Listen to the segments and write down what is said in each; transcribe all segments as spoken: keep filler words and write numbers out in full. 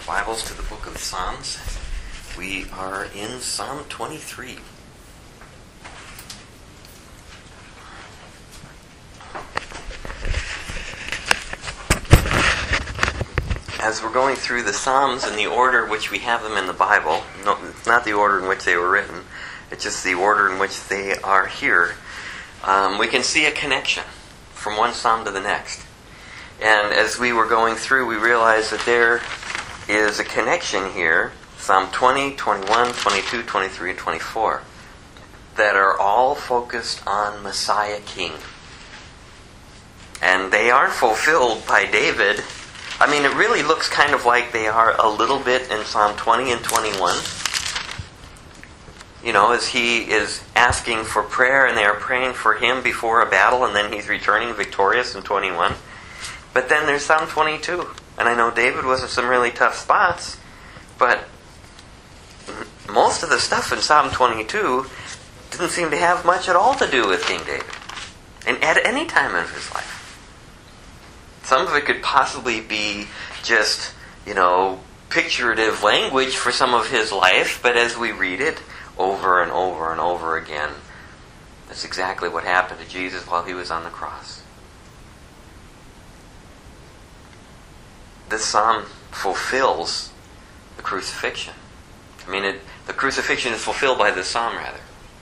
Bibles to the book of Psalms. We are in Psalm twenty-three. As we're going through the Psalms in the order which we have them in the Bible, no, not the order in which they were written, it's just the order in which they are here, um, we can see a connection from one Psalm to the next. And as we were going through, we realized that there is a connection here, Psalm twenty, twenty-one, twenty-two, twenty-three, and twenty-four, that are all focused on Messiah King. And they are fulfilled by David. I mean, it really looks kind of like they are a little bit in Psalm twenty and twenty-one. You know, as he is asking for prayer and they are praying for him before a battle, and then he's returning victorious in twenty-one. But then there's Psalm twenty-two. And I know David was in some really tough spots, but most of the stuff in Psalm twenty-two didn't seem to have much at all to do with King David. And at any time in his life. Some of it could possibly be just, you know, picturative language for some of his life, but as we read it over and over and over again, that's exactly what happened to Jesus while he was on the cross. This psalm fulfills the crucifixion. I mean, it, the crucifixion is fulfilled by this psalm, rather.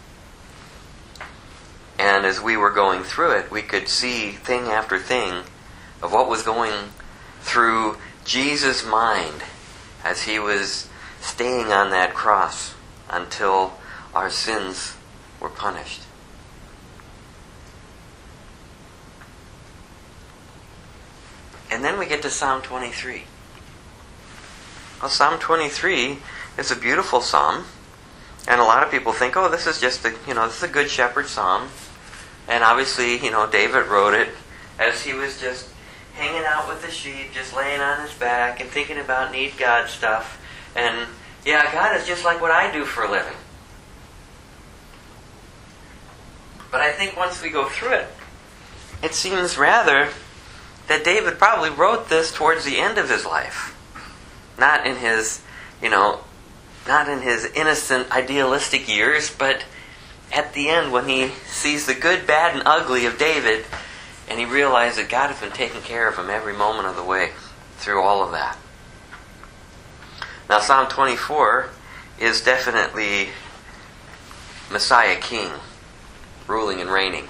And as we were going through it, we could see thing after thing of what was going through Jesus' mind as he was staying on that cross until our sins were punished. And then we get to Psalm twenty-three. Well, Psalm twenty-three is a beautiful psalm, and a lot of people think, oh, this is just a, you know, this is a good shepherd psalm. And obviously, you know, David wrote it as he was just hanging out with the sheep, just laying on his back and thinking about neat God stuff. And yeah, God is just like what I do for a living. But I think once we go through it, it seems rather that David probably wrote this towards the end of his life. Not in his, you know, not in his innocent, idealistic years, but at the end when he sees the good, bad, and ugly of David, and he realized that God has been taking care of him every moment of the way through all of that. Now, Psalm twenty-four is definitely Messiah King, ruling and reigning.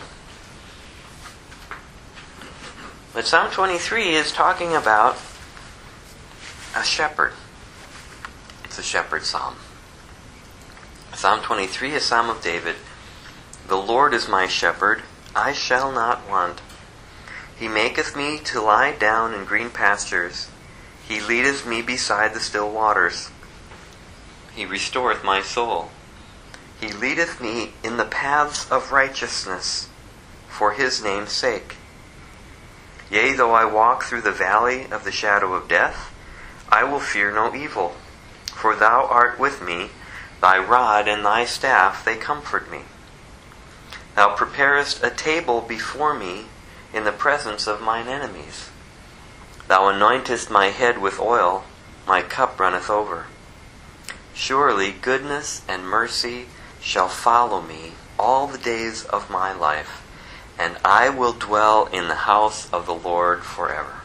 But Psalm twenty-three is talking about a shepherd. It's a shepherd psalm. Psalm twenty-three is Psalm of David. The Lord is my shepherd, I shall not want. He maketh me to lie down in green pastures. He leadeth me beside the still waters. He restoreth my soul. He leadeth me in the paths of righteousness for his name's sake. Yea, though I walk through the valley of the shadow of death, I will fear no evil. For thou art with me, thy rod and thy staff, they comfort me. Thou preparest a table before me in the presence of mine enemies. Thou anointest my head with oil, my cup runneth over. Surely goodness and mercy shall follow me all the days of my life, and I will dwell in the house of the Lord forever.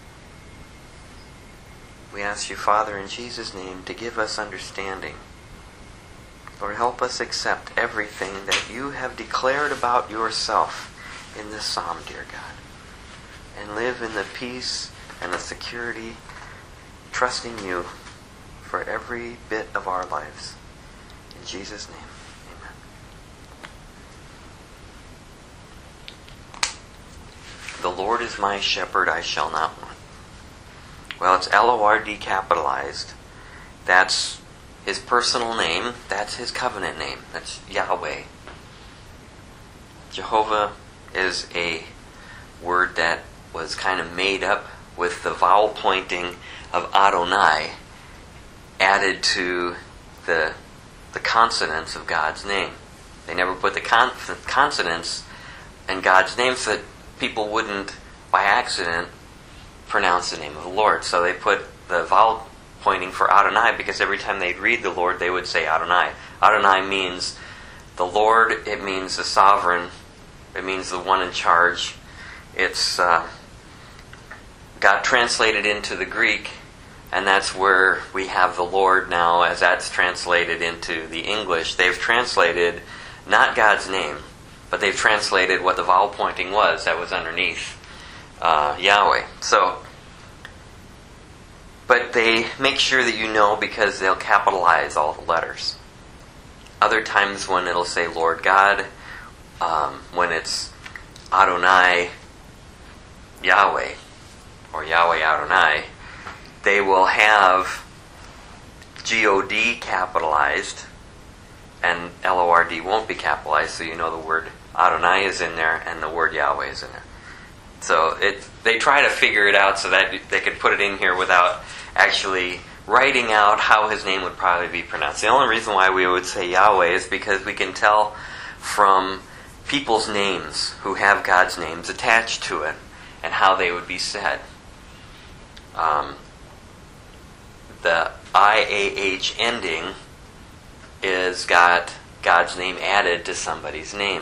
We ask you, Father, in Jesus' name, to give us understanding. Lord, help us accept everything that you have declared about yourself in this psalm, dear God, and live in the peace and the security, trusting you for every bit of our lives. In Jesus' name. The Lord is my shepherd, I shall not want. Well, it's L O R D capitalized. That's his personal name. That's his covenant name. That's Yahweh. Jehovah is a word that was kind of made up with the vowel pointing of Adonai added to the, the consonants of God's name. They never put the con- consonants in God's name so that people wouldn't, by accident, pronounce the name of the Lord. So they put the vowel pointing for Adonai, because every time they'd read the Lord, they would say Adonai. Adonai means the Lord, it means the sovereign, it means the one in charge. It's uh, got translated into the Greek, and that's where we have the Lord now, as that's translated into the English. They've translated not God's name, but they've translated what the vowel pointing was that was underneath uh, Yahweh. So, but they make sure that you know, because they'll capitalize all the letters. Other times when it'll say Lord God, um, when it's Adonai Yahweh, or Yahweh Adonai, they will have G O D capitalized, and L O R D won't be capitalized, so you know the word Adonai is in there and the word Yahweh is in there. So it, they try to figure it out so that they could put it in here without actually writing out how his name would probably be pronounced. The only reason why we would say Yahweh is because we can tell from people's names who have God's names attached to it and how they would be said. Um, the I A H ending is got God's name added to somebody's name.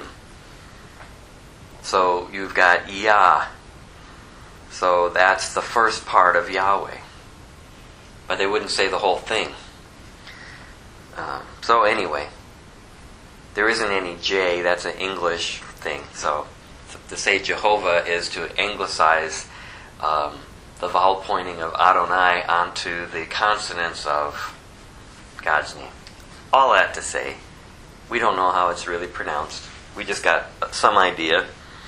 So you've got Yah. So that's the first part of Yahweh. But they wouldn't say the whole thing. Um, so anyway, there isn't any J. That's an English thing. So to say Jehovah is to anglicize um, the vowel pointing of Adonai onto the consonants of God's name. All that to say, we don't know how it's really pronounced. We just got some idea.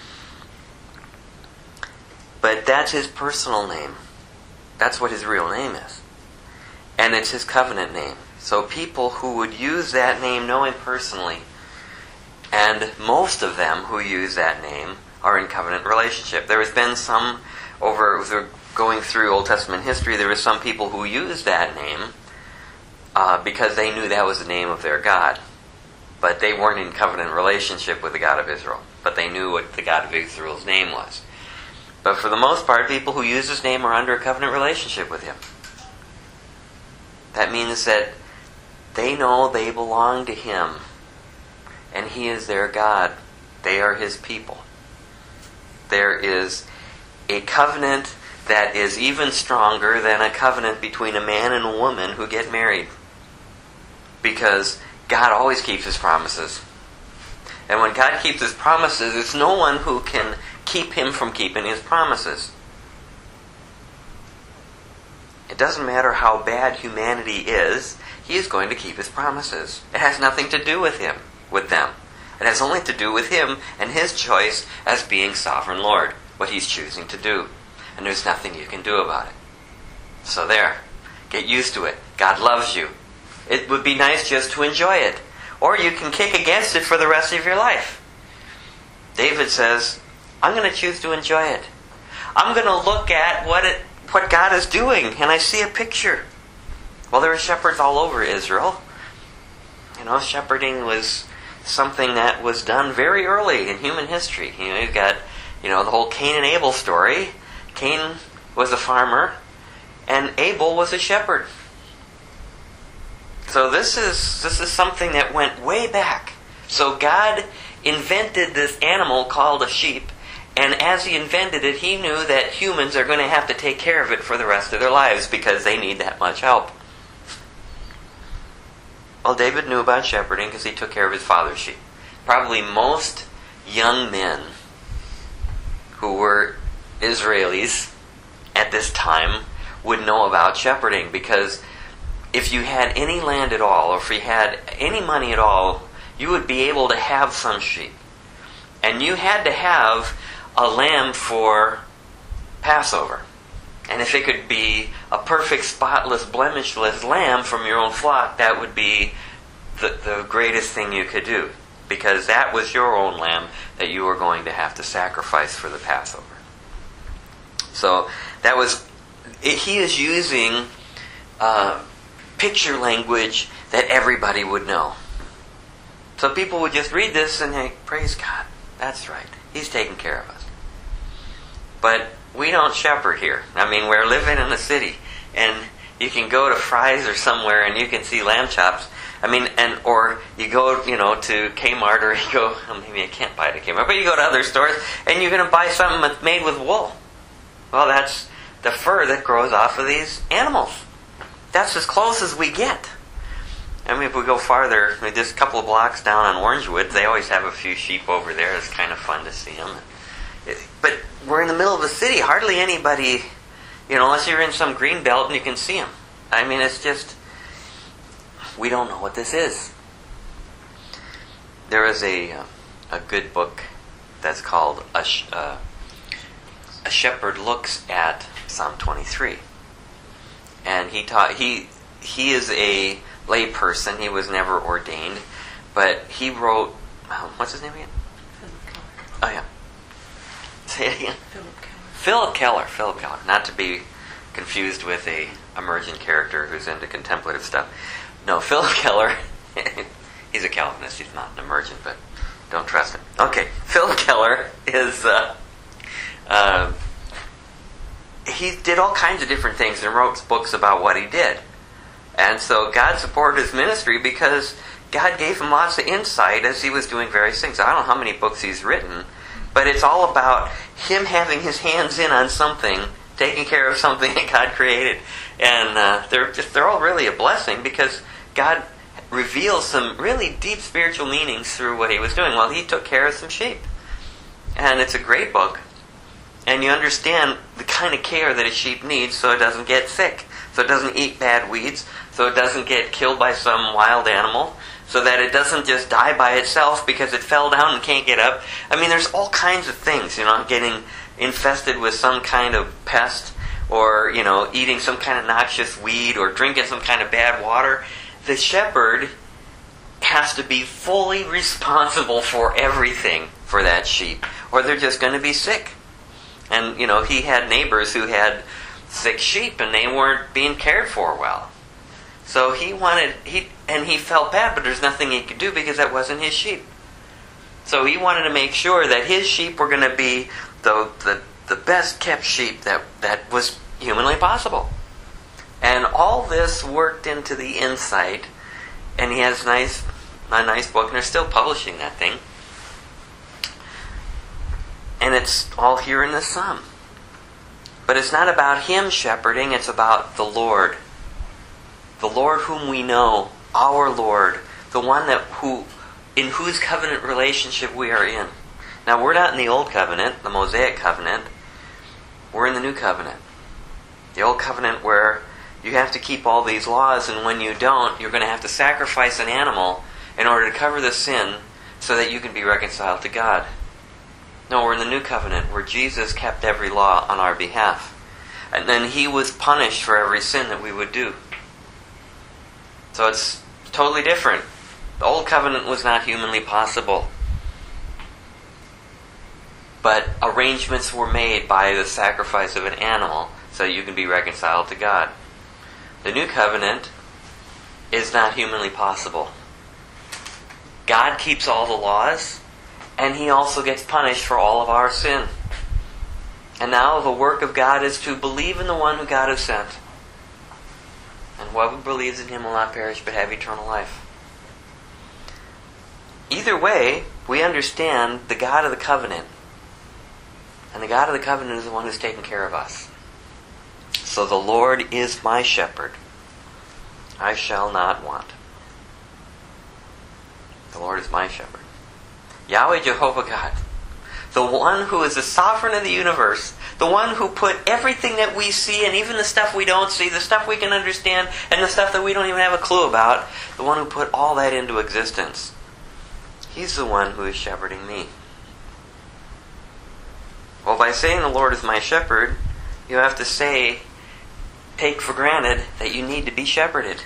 But that's his personal name. That's what his real name is. And it's his covenant name. So people who would use that name know him personally, and most of them who use that name are in covenant relationship. There has been some, over as we're going through Old Testament history, there were some people who used that name uh, because they knew that was the name of their God. But they weren't in covenant relationship with the God of Israel. But they knew what the God of Israel's name was. But for the most part, people who use his name are under a covenant relationship with him. That means that they know they belong to him, and he is their God. They are his people. There is a covenant that is even stronger than a covenant between a man and a woman who get married. Because God always keeps his promises. And when God keeps his promises, there's no one who can keep him from keeping his promises. It doesn't matter how bad humanity is, he is going to keep his promises. It has nothing to do with him, with them. It has only to do with him and his choice as being sovereign Lord, what he's choosing to do. And there's nothing you can do about it. So there. Get used to it. God loves you. It would be nice just to enjoy it. Or you can kick against it for the rest of your life. David says, I'm going to choose to enjoy it. I'm going to look at what it, what God is doing, and I see a picture. Well, there were shepherds all over Israel. You know, shepherding was something that was done very early in human history. You know, you've got, you know, the whole Cain and Abel story. Cain was a farmer, and Abel was a shepherd. So this is this is something that went way back. So God invented this animal called a sheep, and as he invented it, he knew that humans are going to have to take care of it for the rest of their lives because they need that much help. Well, David knew about shepherding because he took care of his father's sheep. Probably most young men who were Israelis at this time would know about shepherding, because if you had any land at all, or if you had any money at all, you would be able to have some sheep. And you had to have a lamb for Passover. And if it could be a perfect, spotless, blemishless lamb from your own flock, that would be the, the greatest thing you could do. Because that was your own lamb that you were going to have to sacrifice for the Passover. So that was, it, he is using uh, picture language that everybody would know. So people would just read this and think, praise God, that's right, he's taking care of us. But we don't shepherd here. I mean, we're living in a city, and you can go to Fry's or somewhere and you can see lamb chops. I mean, and or you go, you know, to Kmart, or you go, well, maybe I can't buy it at Kmart, but you go to other stores and you're going to buy something that's made with wool. Well, that's the fur that grows off of these animals. That's as close as we get. I mean, if we go farther, I mean, just a couple of blocks down on Orangewood, they always have a few sheep over there. It's kind of fun to see them. But we're in the middle of the city. Hardly anybody, you know, unless you're in some green belt and you can see them. I mean, it's just, we don't know what this is. There is a uh, a good book that's called A, Sh- uh, a Shepherd Looks at Psalm twenty-three. And he taught, he he is a lay person. He was never ordained. But he wrote, oh, what's his name again? Oh, yeah. Say it again. Philip Keller. Philip Keller. Philip Keller. Not to be confused with a emergent character who's into contemplative stuff. No, Philip Keller, he's a Calvinist. He's not an emergent, but don't trust him. Okay, Philip Keller is, uh, uh, he did all kinds of different things and wrote books about what he did. And so God supported his ministry because God gave him lots of insight as he was doing various things. I don't know how many books he's written, but it's all about him having his hands in on something, taking care of something that God created. And uh, they're just, they're all really a blessing because God reveals some really deep spiritual meanings through what he was doing while he took care of some sheep. And it's a great book. And you understand the kind of care that a sheep needs so it doesn't get sick, so it doesn't eat bad weeds, so it doesn't get killed by some wild animal, so that it doesn't just die by itself because it fell down and can't get up. I mean, there's all kinds of things, you know, getting infested with some kind of pest, or, you know, eating some kind of noxious weed, or drinking some kind of bad water. The shepherd has to be fully responsible for everything for that sheep, or they're just going to be sick. And, you know, he had neighbors who had sick sheep and they weren't being cared for well. So he wanted, he and he felt bad, but there's nothing he could do because that wasn't his sheep. So he wanted to make sure that his sheep were going to be the, the, the best kept sheep that, that was humanly possible. And all this worked into the insight, and he has nice, a nice book, and they're still publishing that thing. And it's all here in this psalm. But it's not about him shepherding, it's about the Lord. The Lord whom we know, our Lord, the one that who, in whose covenant relationship we are in. Now, we're not in the Old Covenant, the Mosaic Covenant. We're in the New Covenant. The Old Covenant where you have to keep all these laws, and when you don't, you're going to have to sacrifice an animal in order to cover the sin so that you can be reconciled to God. No, we're in the New Covenant where Jesus kept every law on our behalf. And then he was punished for every sin that we would do. So it's totally different. The Old Covenant was not humanly possible. But arrangements were made by the sacrifice of an animal so that you can be reconciled to God. The New Covenant is not humanly possible. God keeps all the laws, and he also gets punished for all of our sin. And now the work of God is to believe in the one who God has sent. And whoever believes in him will not perish but have eternal life. Either way, we understand the God of the covenant. And the God of the covenant is the one who's taking care of us. So the Lord is my shepherd. I shall not want. The Lord is my shepherd. Yahweh Jehovah God, the one who is the sovereign of the universe, the one who put everything that we see and even the stuff we don't see, the stuff we can understand and the stuff that we don't even have a clue about, the one who put all that into existence. He's the one who is shepherding me. Well, by saying the Lord is my shepherd, you have to say, take for granted that you need to be shepherded.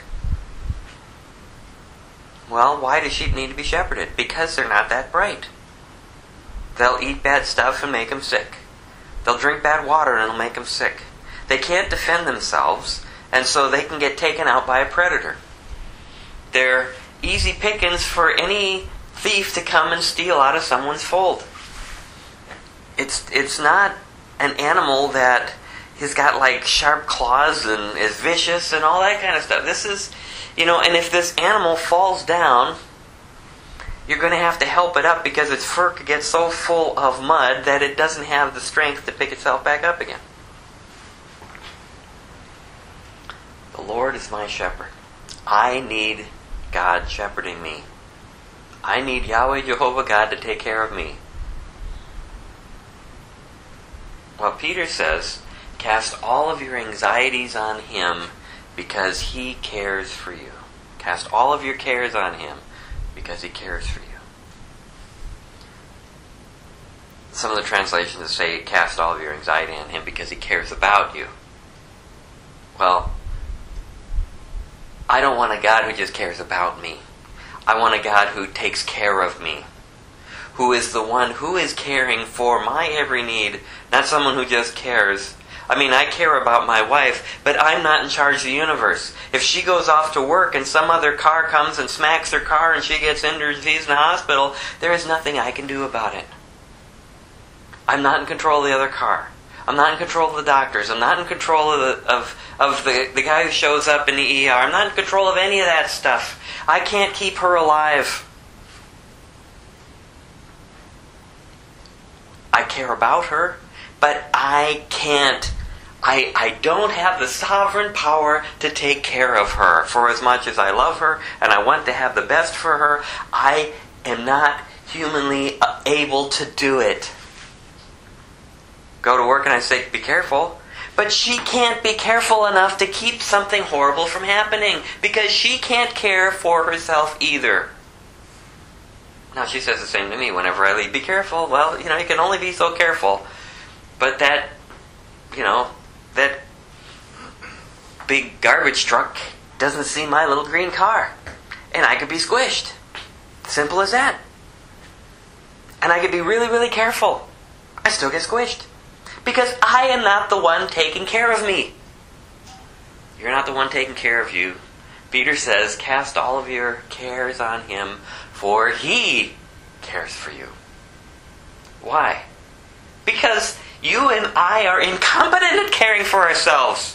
Well, why do sheep need to be shepherded? Because they're not that bright. They'll eat bad stuff and make them sick. They'll drink bad water and it'll make them sick. They can't defend themselves, and so they can get taken out by a predator. They're easy pickings for any thief to come and steal out of someone's fold. It's, it's not an animal that he's got like sharp claws and is vicious and all that kind of stuff. This is, you know, and if this animal falls down, you're going to have to help it up because its fur could get so full of mud that it doesn't have the strength to pick itself back up again. The Lord is my shepherd. I need God shepherding me. I need Yahweh Jehovah God to take care of me. Well, Peter says, cast all of your anxieties on Him because He cares for you. Cast all of your cares on Him because He cares for you. Some of the translations say, cast all of your anxiety on Him because He cares about you. Well, I don't want a God who just cares about me. I want a God who takes care of me. Who is the one who is caring for my every need, not someone who just cares. I mean, I care about my wife, but I'm not in charge of the universe. If she goes off to work and some other car comes and smacks her car and she gets injured and she's in the hospital, there is nothing I can do about it. I'm not in control of the other car. I'm not in control of the doctors. I'm not in control of the of, of the, the guy who shows up in the E R. I'm not in control of any of that stuff. I can't keep her alive. I care about her, but I can't. I, I don't have the sovereign power to take care of her. For as much as I love her and I want to have the best for her, I am not humanly able to do it. Go to work and I say, be careful. But she can't be careful enough to keep something horrible from happening because she can't care for herself either. Now she says the same to me whenever I leave. Be careful. Well, you know, you can only be so careful. But that, you know, that big garbage truck doesn't see my little green car. And I could be squished. Simple as that. And I could be really, really careful. I still get squished. Because I am not the one taking care of me. You're not the one taking care of you. Peter says, cast all of your cares on Him, for He cares for you. Why? Because you and I are incompetent at caring for ourselves.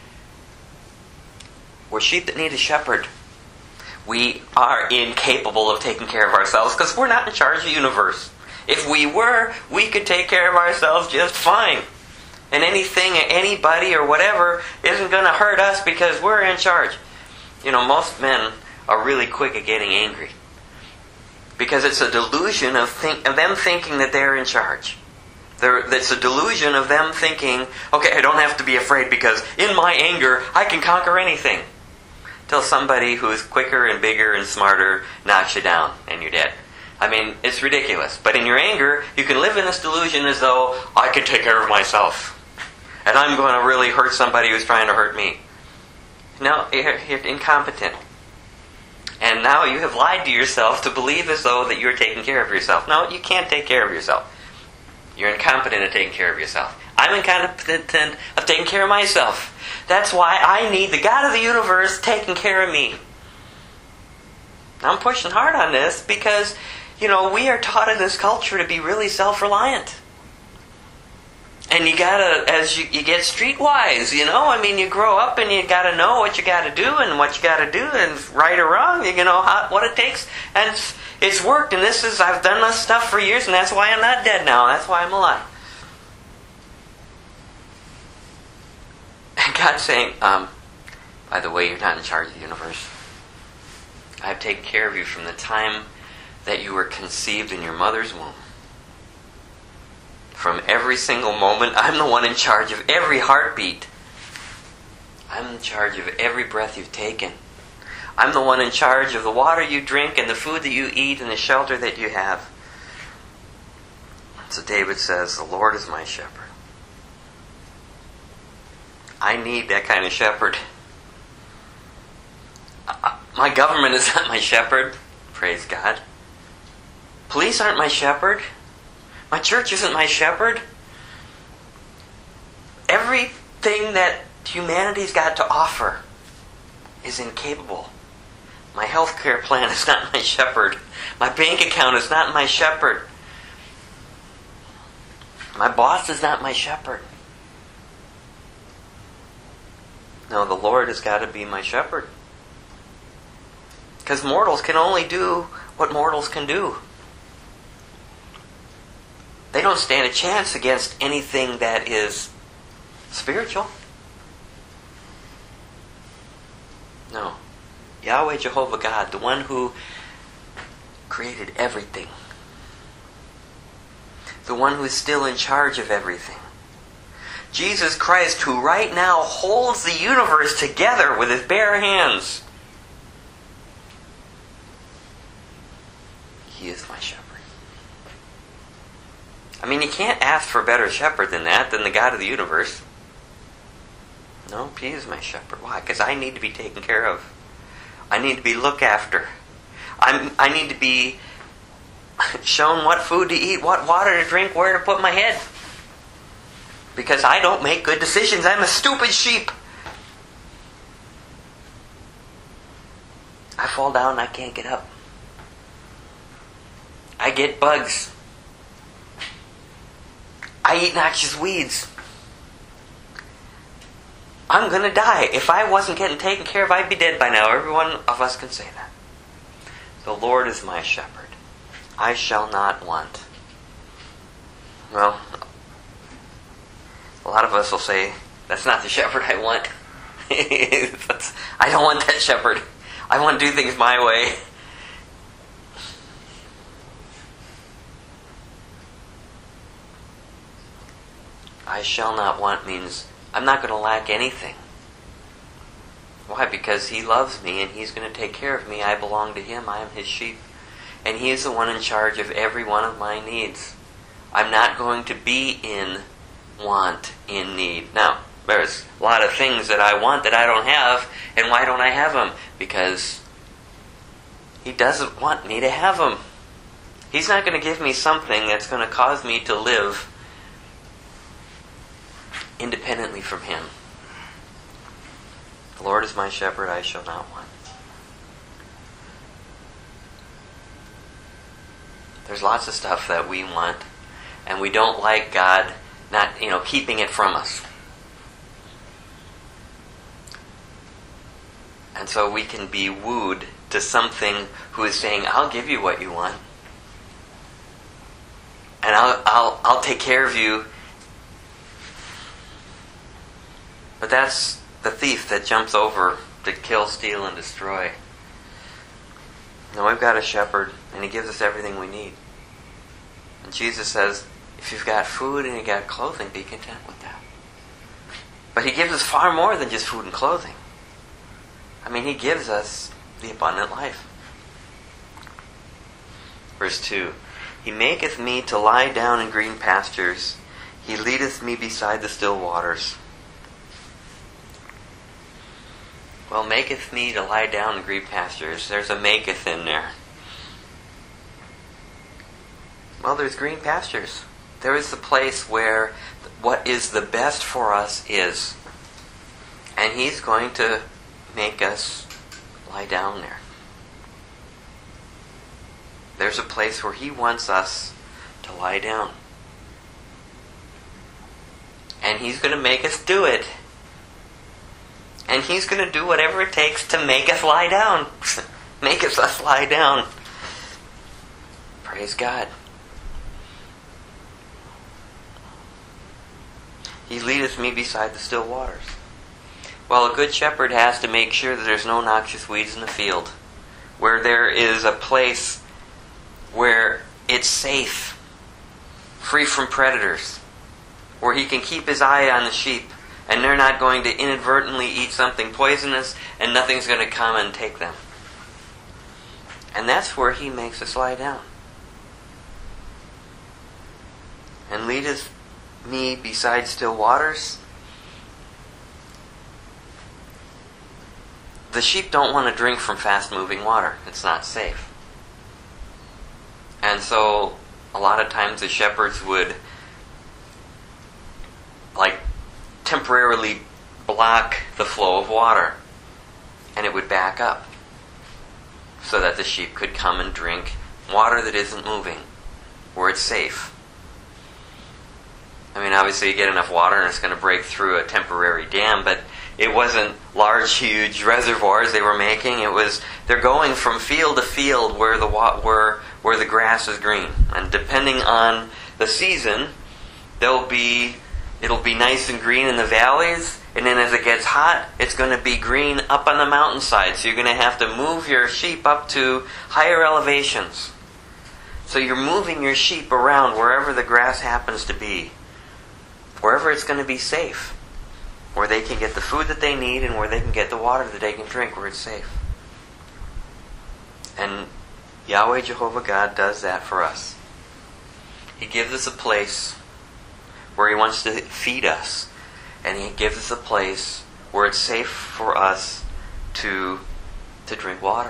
We're sheep that need a shepherd. We are incapable of taking care of ourselves because we're not in charge of the universe. If we were, we could take care of ourselves just fine. And anything, anybody, or whatever isn't going to hurt us because we're in charge. You know, most men are really quick at getting angry. Because it's a delusion of, think, of them thinking that they're in charge. They're, it's a delusion of them thinking, okay, I don't have to be afraid because in my anger, I can conquer anything. Till somebody who is quicker and bigger and smarter knocks you down and you're dead. I mean, it's ridiculous. But in your anger, you can live in this delusion as though I can take care of myself. And I'm going to really hurt somebody who's trying to hurt me. No, you're, you're incompetent. And now you have lied to yourself to believe as though that you're taking care of yourself. No, you can't take care of yourself. You're incompetent at taking care of yourself. I'm incompetent of taking care of myself. That's why I need the God of the universe taking care of me. I'm pushing hard on this because, you know, we are taught in this culture to be really self-reliant. And you gotta, as you, you get streetwise, you know, I mean, you grow up and you gotta know what you gotta do and what you gotta do and right or wrong, you know, how, what it takes. And it's, it's worked, and this is, I've done this stuff for years, and that's why I'm not dead now. That's why I'm alive. And God's saying, um, by the way, you're not in charge of the universe. I've taken care of you from the time that you were conceived in your mother's womb. From every single moment, I'm the one in charge of every heartbeat. I'm in charge of every breath you've taken. I'm the one in charge of the water you drink and the food that you eat and the shelter that you have. So David says, the Lord is my shepherd. I need that kind of shepherd. My government is not my shepherd. Praise God. Police aren't my shepherd. My church isn't my shepherd. Everything that humanity's got to offer is incapable. My health care plan is not my shepherd. My bank account is not my shepherd. My boss is not my shepherd. No, the Lord has got to be my shepherd. Because mortals can only do what mortals can do. They don't stand a chance against anything that is spiritual. No. Yahweh Jehovah God, the one who created everything. The one who is still in charge of everything. Jesus Christ, who right now holds the universe together with his bare hands. He is my shepherd. I mean, you can't ask for a better shepherd than that, than the God of the universe. No, he is my shepherd. Why? Because I need to be taken care of. I need to be looked after. I'm, I need to be shown what food to eat, what water to drink, where to put my head. Because I don't make good decisions. I'm a stupid sheep. I fall down and I can't get up. I get bugs. I eat noxious weeds. I'm going to die. If I wasn't getting taken care of, I'd be dead by now. Every one of us can say that. The Lord is my shepherd. I shall not want. Well, a lot of us will say, that's not the shepherd I want. I don't want that shepherd. I want to do things my way. I shall not want means I'm not going to lack anything. Why? Because he loves me and he's going to take care of me. I belong to him. I am his sheep. And he is the one in charge of every one of my needs. I'm not going to be in want, in need. Now, there's a lot of things that I want that I don't have. And why don't I have them? Because he doesn't want me to have them. He's not going to give me something that's going to cause me to live independently from him. The Lord is my shepherd, I shall not want. There's lots of stuff that we want, and we don't like God not, you know, keeping it from us. And so we can be wooed to something who is saying, I'll give you what you want. And I'll I'll I'll take care of you. But that's the thief that jumps over to kill, steal, and destroy. No, we've got a shepherd, and he gives us everything we need. And Jesus says, if you've got food and you've got clothing, be content with that. But he gives us far more than just food and clothing. I mean, he gives us the abundant life. Verse two, he maketh me to lie down in green pastures. He leadeth me beside the still waters. Well, maketh me to lie down in green pastures. There's a maketh in there. Well, there's green pastures. There is the place where what is the best for us is. And he's going to make us lie down there. There's a place where he wants us to lie down. And he's going to make us do it. And he's going to do whatever it takes to make us lie down. Make us, us lie down. Praise God. He leadeth me beside the still waters. Well, a good shepherd has to make sure that there's no noxious weeds in the field. Where there is a place where it's safe. Free from predators. Where he can keep his eye on the sheep. And they're not going to inadvertently eat something poisonous, and nothing's going to come and take them. And that's where he makes us lie down. And leadeth me beside still waters. The sheep don't want to drink from fast-moving water. It's not safe. And so, a lot of times the shepherds would, like, temporarily block the flow of water, and it would back up so that the sheep could come and drink water that isn't moving, where it's safe. I mean, obviously you get enough water and it's going to break through a temporary dam, but it wasn't large, huge reservoirs they were making. It was they're going from field to field where the wa- where where the grass is green, and depending on the season, there'll be it'll be nice and green in the valleys, and then as it gets hot, it's going to be green up on the mountainside. So you're going to have to move your sheep up to higher elevations. So you're moving your sheep around wherever the grass happens to be, wherever it's going to be safe, where they can get the food that they need and where they can get the water that they can drink, where it's safe. And Yahweh Jehovah God does that for us. He gives us a place where He wants to feed us, and He gives us a place where it's safe for us to, to drink water.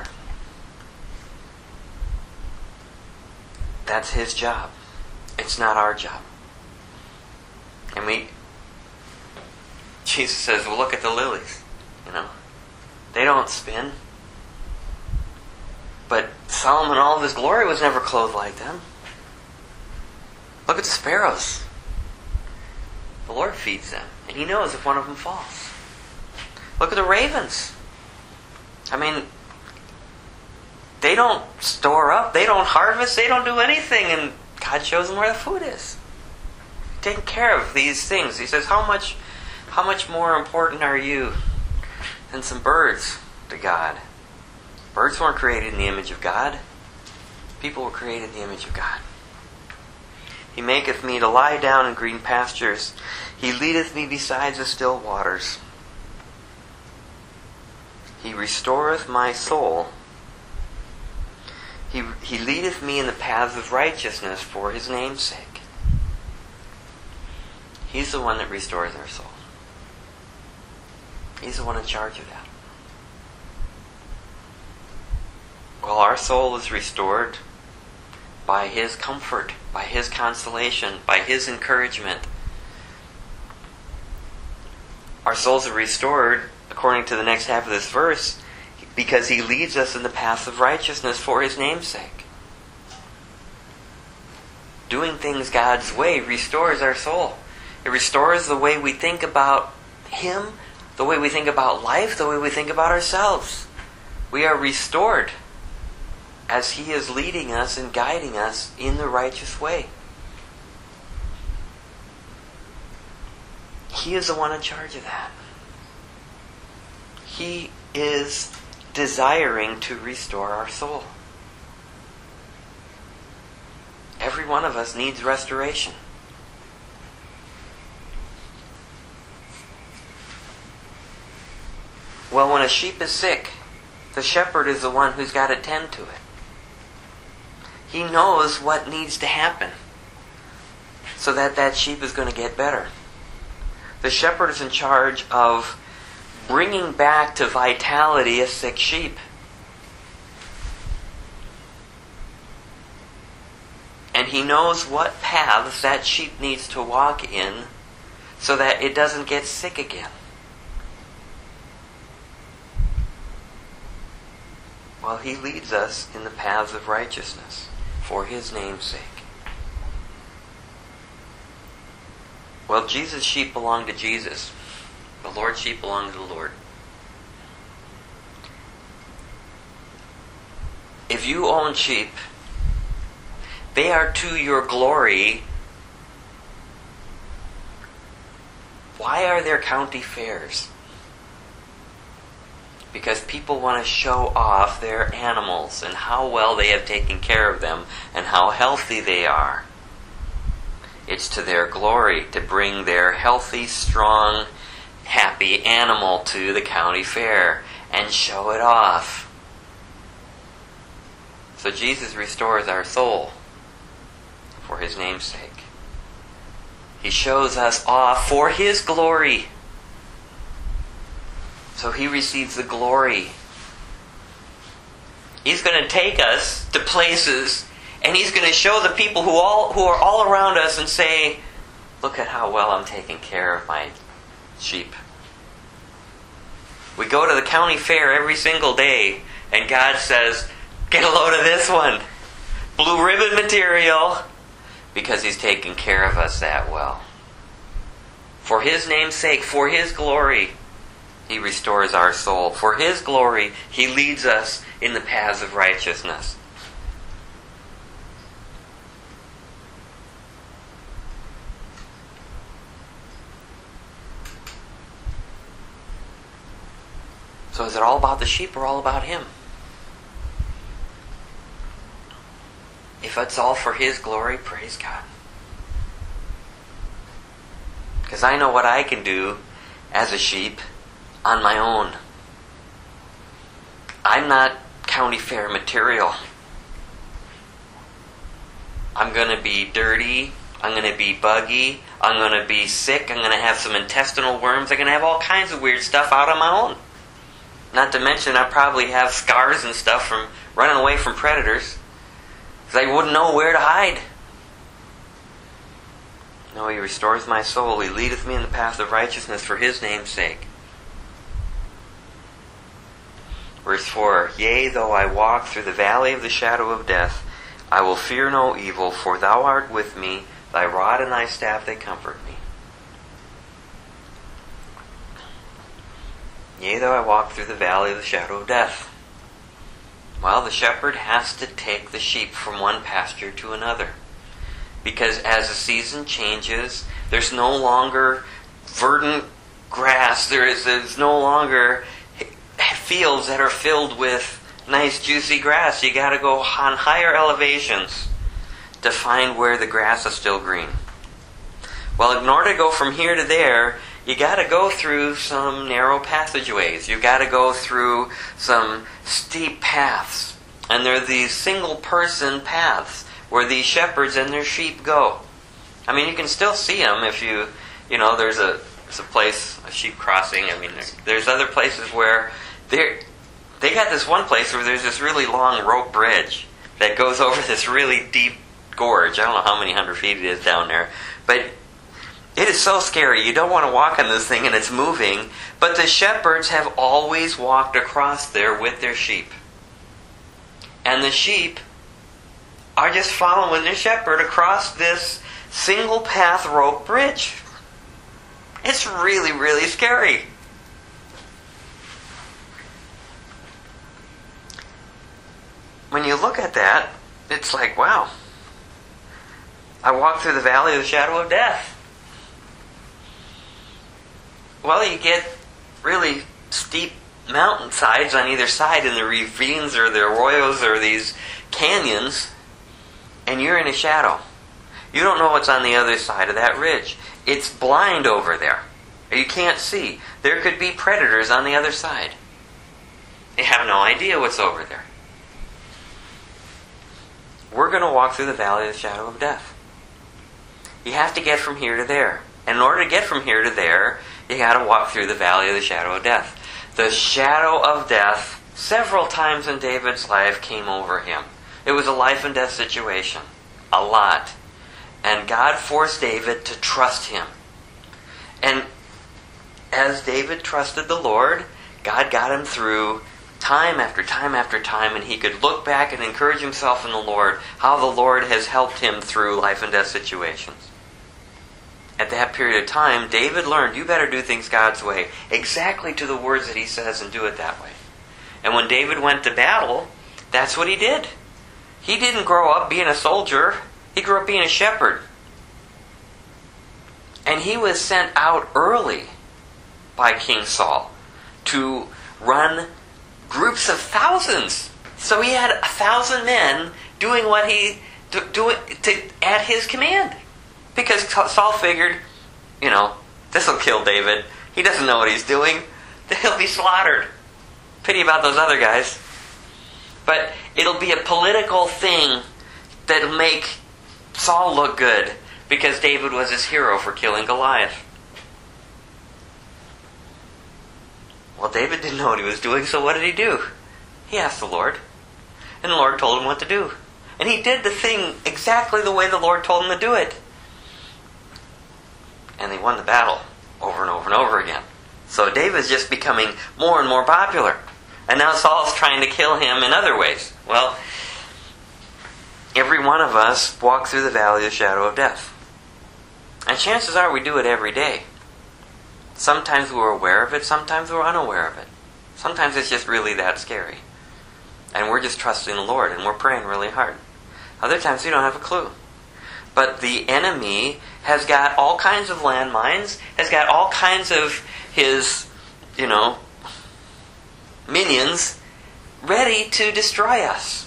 That's His job. It's not our job. And we, Jesus says, well, look at the lilies. You know, they don't spin. But Solomon, in all of his glory, was never clothed like them. Look at the sparrows. The Lord feeds them, and He knows if one of them falls. Look at the ravens. I mean, they don't store up, they don't harvest, they don't do anything, and God shows them where the food is. Taking care of these things. He says, how much how much more important are you than some birds to God? Birds weren't created in the image of God. People were created in the image of God. He maketh me to lie down in green pastures. He leadeth me beside the still waters. He restoreth my soul. He, he leadeth me in the paths of righteousness for His name's sake. He's the one that restores our soul. He's the one in charge of that. Well, our soul is restored by His comfort, by His consolation, by His encouragement. Our souls are restored, according to the next half of this verse, because He leads us in the path of righteousness for His name's sake. Doing things God's way restores our soul. It restores the way we think about Him, the way we think about life, the way we think about ourselves. We are restored as He is leading us and guiding us in the righteous way. He is the one in charge of that. He is desiring to restore our soul. Every one of us needs restoration. Well, when a sheep is sick, the shepherd is the one who's got to tend to it. He knows what needs to happen so that that sheep is going to get better. The shepherd is in charge of bringing back to vitality a sick sheep. And he knows what paths that sheep needs to walk in so that it doesn't get sick again. Well, He leads us in the paths of righteousness for His name's sake. Well, Jesus' sheep belong to Jesus. The Lord's sheep belong to the Lord. If you own sheep, they are to your glory. Why are there county fairs? Because people want to show off their animals and how well they have taken care of them and how healthy they are. It's to their glory to bring their healthy, strong, happy animal to the county fair and show it off. So Jesus restores our soul for His name's sake. He shows us off for His glory. So He receives the glory. He's going to take us to places, and He's going to show the people who all who are all around us and say, look at how well I'm taking care of my sheep. We go to the county fair every single day, and God says, get a load of this one. Blue ribbon material. Because He's taking care of us that well. For His name's sake, for His glory. He restores our soul. For His glory, He leads us in the paths of righteousness. So is it all about the sheep or all about Him? If it's all for His glory, praise God. Because I know what I can do as a sheep on my own. I'm not county fair material. I'm going to be dirty. I'm going to be buggy. I'm going to be sick. I'm going to have some intestinal worms. I'm going to have all kinds of weird stuff out on my own. Not to mention I probably have scars and stuff from running away from predators. Because I wouldn't know where to hide. No, He restores my soul. He leadeth me in the path of righteousness for His name's sake. Verse four, Yea, though I walk through the valley of the shadow of death, I will fear no evil, for Thou art with me. Thy rod and Thy staff, they comfort me. Yea, though I walk through the valley of the shadow of death. Well, the shepherd has to take the sheep from one pasture to another. Because as the season changes, there's no longer verdant grass. There is there's no longer fields that are filled with nice juicy grass. You got to go on higher elevations to find where the grass is still green. Well, in order to go from here to there, you got to go through some narrow passageways. You got to go through some steep paths. And there are these single-person paths where these shepherds and their sheep go. I mean, you can still see them if you, you know, there's a, there's a place, a sheep crossing. I mean, there's, there's other places where they're, they got this one place where there's this really long rope bridge that goes over this really deep gorge. I don't know how many hundred feet it is down there. But it is so scary. You don't want to walk on this thing and it's moving. But the shepherds have always walked across there with their sheep. And the sheep are just following their shepherd across this single path rope bridge. It's really, really scary. When you look at that, it's like, wow. I walk through the valley of the shadow of death. Well, you get really steep mountainsides on either side in the ravines or the arroyos or these canyons, and you're in a shadow. You don't know what's on the other side of that ridge. It's blind over there. You can't see. There could be predators on the other side. You have no idea what's over there. We're going to walk through the valley of the shadow of death. You have to get from here to there. And in order to get from here to there, you got to walk through the valley of the shadow of death. The shadow of death, several times in David's life, came over him. It was a life and death situation. A lot. And God forced David to trust Him. And as David trusted the Lord, God got him through time after time after time, and he could look back and encourage himself in the Lord, how the Lord has helped him through life and death situations. At that period of time, David learned, you better do things God's way, exactly to the words that He says, and do it that way. And when David went to battle, that's what he did. He didn't grow up being a soldier. He grew up being a shepherd. And he was sent out early by King Saul to run groups of thousands. So he had a thousand men doing what he do, do it to, at his command. Because Saul figured, you know, this will kill David. He doesn't know what he's doing. He'll be slaughtered. Pity about those other guys. But it'll be a political thing that'll make Saul look good, because David was his hero for killing Goliath. Well, David didn't know what he was doing, so what did he do? He asked the Lord. And the Lord told him what to do. And he did the thing exactly the way the Lord told him to do it. And they won the battle over and over and over again. So David's just becoming more and more popular. And now Saul's trying to kill him in other ways. Well, every one of us walk through the valley of the shadow of death. And chances are we do it every day. Sometimes we're aware of it, sometimes we're unaware of it. Sometimes it's just really that scary. And we're just trusting the Lord and we're praying really hard. Other times we don't have a clue. But the enemy has got all kinds of landmines, has got all kinds of his, you know, minions ready to destroy us.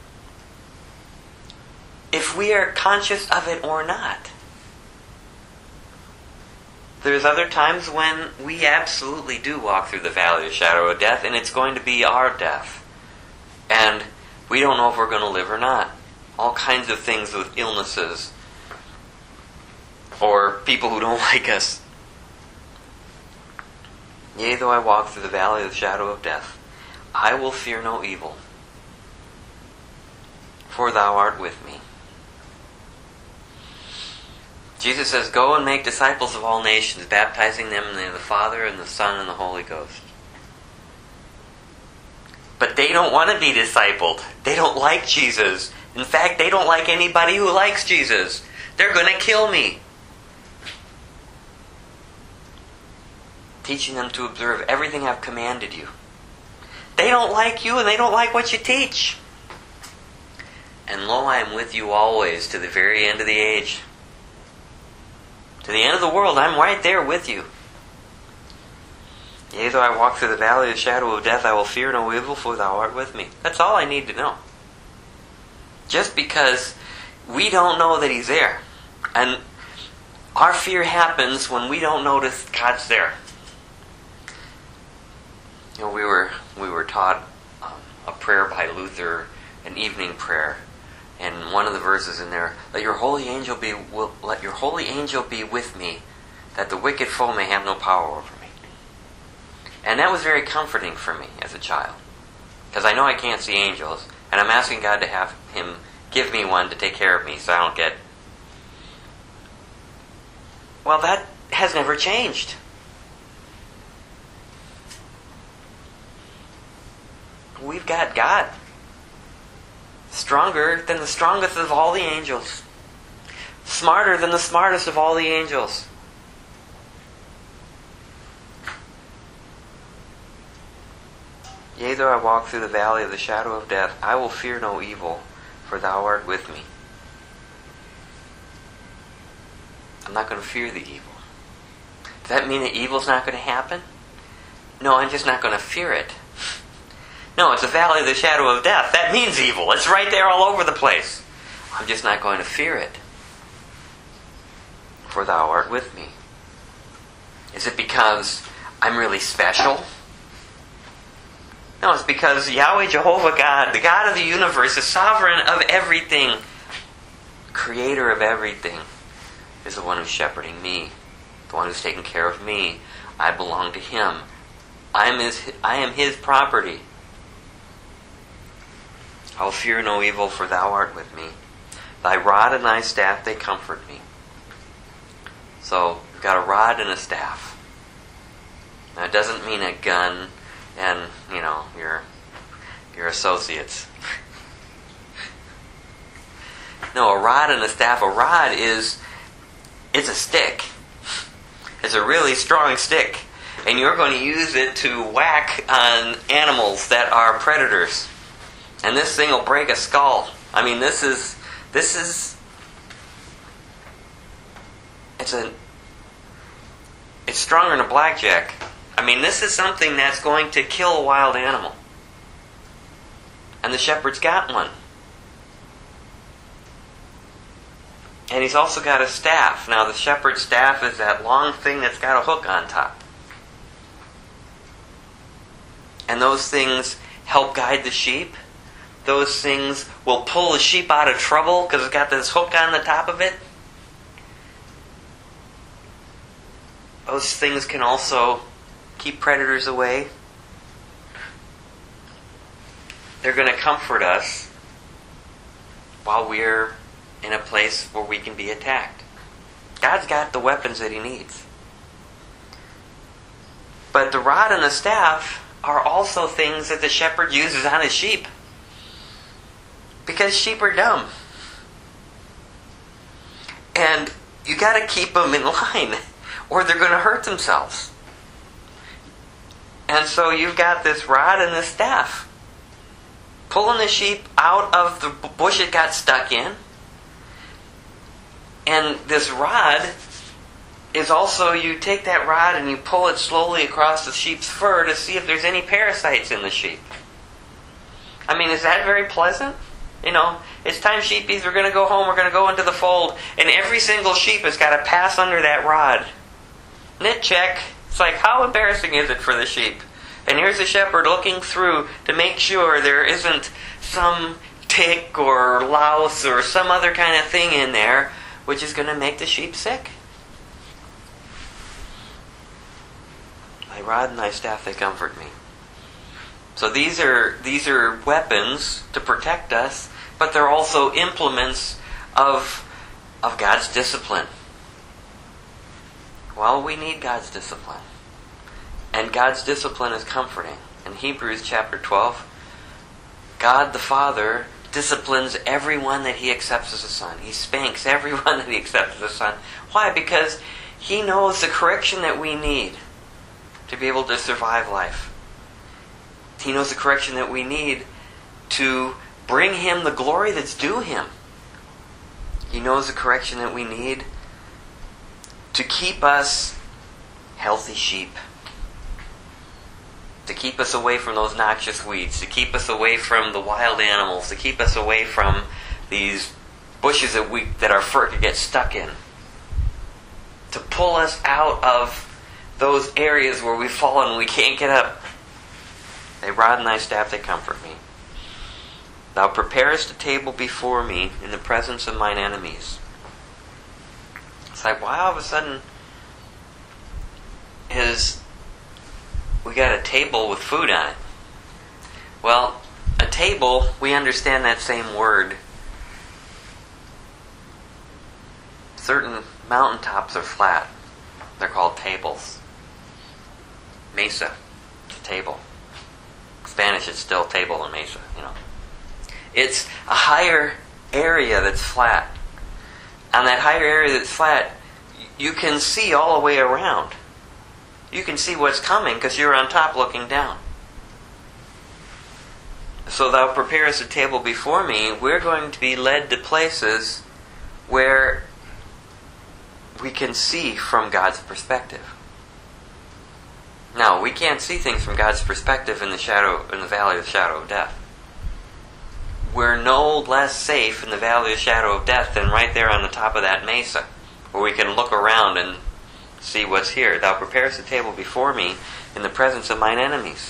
If we are conscious of it or not. There's other times when we absolutely do walk through the valley of the shadow of death, and it's going to be our death. And we don't know if we're going to live or not. All kinds of things with illnesses, or people who don't like us. Yea, though I walk through the valley of the shadow of death, I will fear no evil, for thou art with me. Jesus says, go and make disciples of all nations, baptizing them in the name of the Father and the Son and the Holy Ghost. But they don't want to be discipled. They don't like Jesus. In fact, they don't like anybody who likes Jesus. They're going to kill me. Teaching them to observe everything I've commanded you. They don't like you and they don't like what you teach. And lo, I am with you always to the very end of the age. To the end of the world, I'm right there with you. Yea, though I walk through the valley of the shadow of death, I will fear no evil, for thou art with me. That's all I need to know. Just because we don't know that He's there. And our fear happens when we don't notice God's there. You know, we were we were taught um, a prayer by Luther, an evening prayer. And one of the verses in there, let your holy angel be will, let your holy angel be with me, that the wicked foe may have no power over me. And that was very comforting for me as a child, because I know I can't see angels, and I'm asking God to have Him give me one to take care of me, so I don't get. Well, that has never changed. We've got God. Stronger than the strongest of all the angels. Smarter than the smartest of all the angels. Yea, though I walk through the valley of the shadow of death, I will fear no evil, for thou art with me. I'm not going to fear the evil. Does that mean that evil's not going to happen? No, I'm just not going to fear it. No, it's a valley of the shadow of death. That means evil. It's right there all over the place. I'm just not going to fear it. For thou art with me. Is it because I'm really special? No, it's because Yahweh Jehovah God, the God of the universe, the sovereign of everything, creator of everything, is the one who's shepherding me. The one who's taking care of me. I belong to Him. I am His, I am His property. I will fear no evil, for thou art with me. Thy rod and thy staff, they comfort me. So, you've got a rod and a staff. Now, it doesn't mean a gun and, you know, your, your associates. No, a rod and a staff. A rod is, it's a stick. It's a really strong stick. And you're going to use it to whack on animals that are predators. And this thing will break a skull. I mean, this is, this is, it's a, it's stronger than a blackjack. I mean, this is something that's going to kill a wild animal. And the shepherd's got one. And he's also got a staff. Now, the shepherd's staff is that long thing that's got a hook on top. And those things help guide the sheep. Those things will pull the sheep out of trouble because it's got this hook on the top of it. Those things can also keep predators away. They're going to comfort us while we're in a place where we can be attacked. God's got the weapons that He needs. But the rod and the staff are also things that the shepherd uses on his sheep. Because sheep are dumb. And you got to keep them in line, or they're going to hurt themselves. And so you've got this rod and this staff, pulling the sheep out of the bush it got stuck in. And this rod is also, you take that rod and you pull it slowly across the sheep's fur to see if there's any parasites in the sheep. I mean, is that very pleasant? You know, it's time, sheepies, we're going to go home, we're going to go into the fold, and every single sheep has got to pass under that rod. Nit check. It's like, how embarrassing is it for the sheep? And here's the shepherd looking through to make sure there isn't some tick or louse or some other kind of thing in there which is going to make the sheep sick. Thy rod and thy staff, they comfort me. So these are these are weapons to protect us, but they're also implements of, of God's discipline. Well, we need God's discipline. And God's discipline is comforting. In Hebrews chapter twelve, God the Father disciplines everyone that He accepts as a son. He spanks everyone that He accepts as a son. Why? Because He knows the correction that we need to be able to survive life. He knows the correction that we need to bring Him the glory that's due Him. He knows the correction that we need to keep us healthy sheep. To keep us away from those noxious weeds. To keep us away from the wild animals. To keep us away from these bushes that, we, that our fur could get stuck in. To pull us out of those areas where we've fallen and we can't get up. Thy rod and thy staff, they comfort me. Thou preparest a table before me in the presence of mine enemies. It's like, why all of a sudden is we got a table with food on it? Well, a table, we understand that same word. Certain mountaintops are flat. They're called tables. Mesa, it's a table. Spanish is still table and mesa, you know. It's a higher area that's flat. On that higher area that's flat, you can see all the way around. You can see what's coming because you're on top looking down. So thou preparest a table before me. We're going to be led to places where we can see from God's perspective. Now, we can't see things from God's perspective in the shadow, in the valley of the shadow of death. We're no less safe in the valley of the shadow of death than right there on the top of that mesa, where we can look around and see what's here. Thou preparest a table before me in the presence of mine enemies.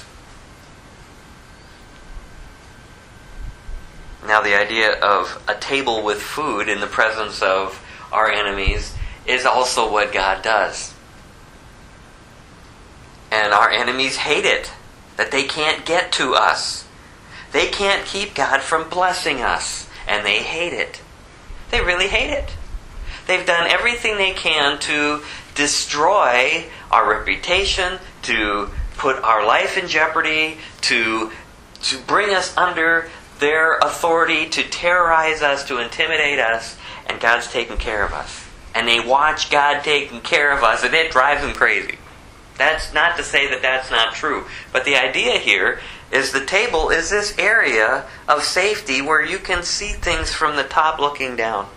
Now, the idea of a table with food in the presence of our enemies is also what God does. And our enemies hate it, that they can't get to us. They can't keep God from blessing us, and they hate it. They really hate it. They've done everything they can to destroy our reputation, to put our life in jeopardy, to, to bring us under their authority, to terrorize us, to intimidate us, and God's taking care of us. And they watch God taking care of us, and it drives them crazy. That's not to say that that's not true. But the idea here is the table is this area of safety where you can see things from the top looking down.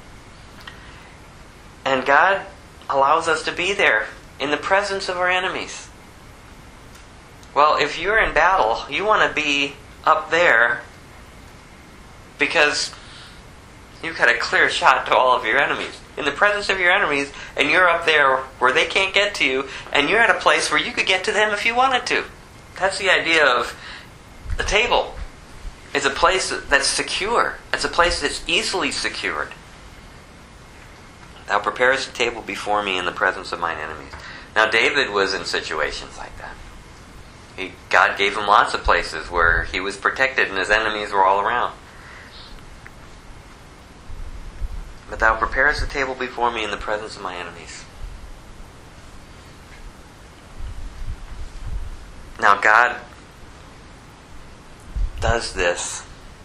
And God allows us to be there in the presence of our enemies. Well, if you're in battle, you want to be up there because you've got a clear shot to all of your enemies. In the presence of your enemies, and you're up there where they can't get to you, and you're at a place where you could get to them if you wanted to. That's the idea of a table. It's a place that's secure. It's a place that's easily secured. Thou preparest a table before me in the presence of mine enemies. Now, David was in situations like that. He, God gave him lots of places where he was protected and his enemies were all around. But thou preparest a table before me in the presence of my enemies. Now God does this.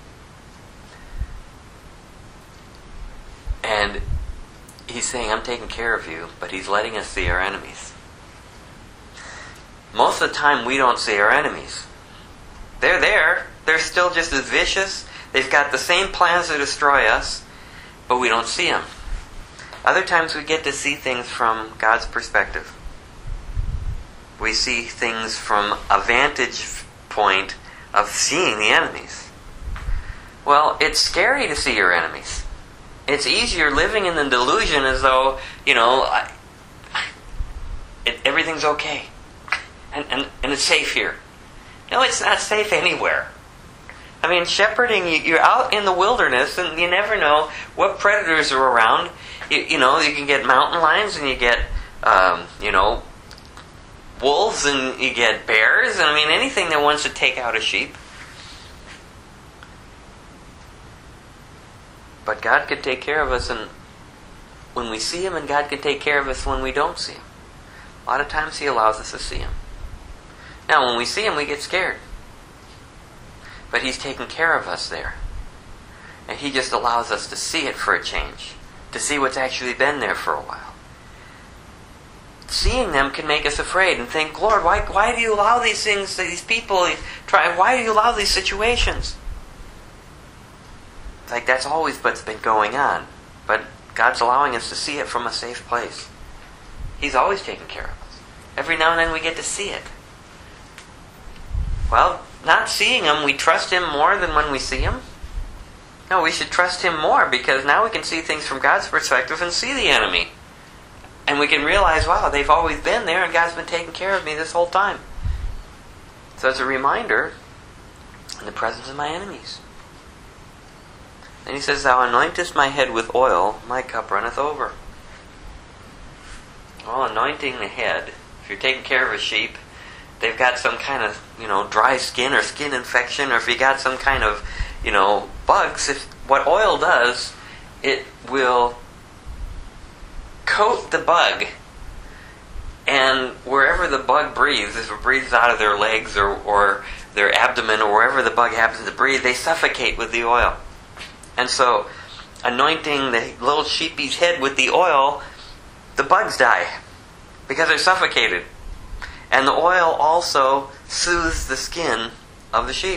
And He's saying, I'm taking care of you, but He's letting us see our enemies. most of the time we don't see our enemies. They're there. They're still just as vicious. They've got the same plans to destroy us, but we don't see them. Other times we get to see things from God's perspective. We see things from a vantage point of seeing the enemies. Well, it's scary to see your enemies. It's easier living in the delusion as though, you know, I, it, everything's okay. And, and, and it's safe here. No, it's not safe anywhere. I mean, shepherding, you're out in the wilderness and you never know what predators are around. You, you know, you can get mountain lions and you get, um, you know, wolves and you get bears. And I mean, anything that wants to take out a sheep. But God could take care of us and when we see Him, and God can take care of us when we don't see Him. A lot of times He allows us to see Him. Now, when we see Him, we get scared. But He's taking care of us there. And He just allows us to see it for a change. To see what's actually been there for a while. Seeing them can make us afraid and think, Lord, why, why do you allow these things, these people, try, why do you allow these situations? Like that's always what's been going on. But God's allowing us to see it from a safe place. He's always taking care of us. Every now and then we get to see it. Well, not seeing Him, we trust Him more than when we see Him? No, we should trust Him more because now we can see things from God's perspective and see the enemy. And we can realize, wow, they've always been there and God's been taking care of me this whole time. So it's a reminder in the presence of my enemies. And He says, Thou anointest my head with oil, my cup runneth over. Well, anointing the head, if you're taking care of a sheep, they've got some kind of, you know, dry skin or skin infection, or if you got some kind of, you know, bugs, if what oil does, it will coat the bug, and wherever the bug breathes, if it breathes out of their legs or, or their abdomen or wherever the bug happens to breathe, they suffocate with the oil. And so, anointing the little sheepy's head with the oil, the bugs die because they're suffocated. And the oil also soothes the skin of the sheep.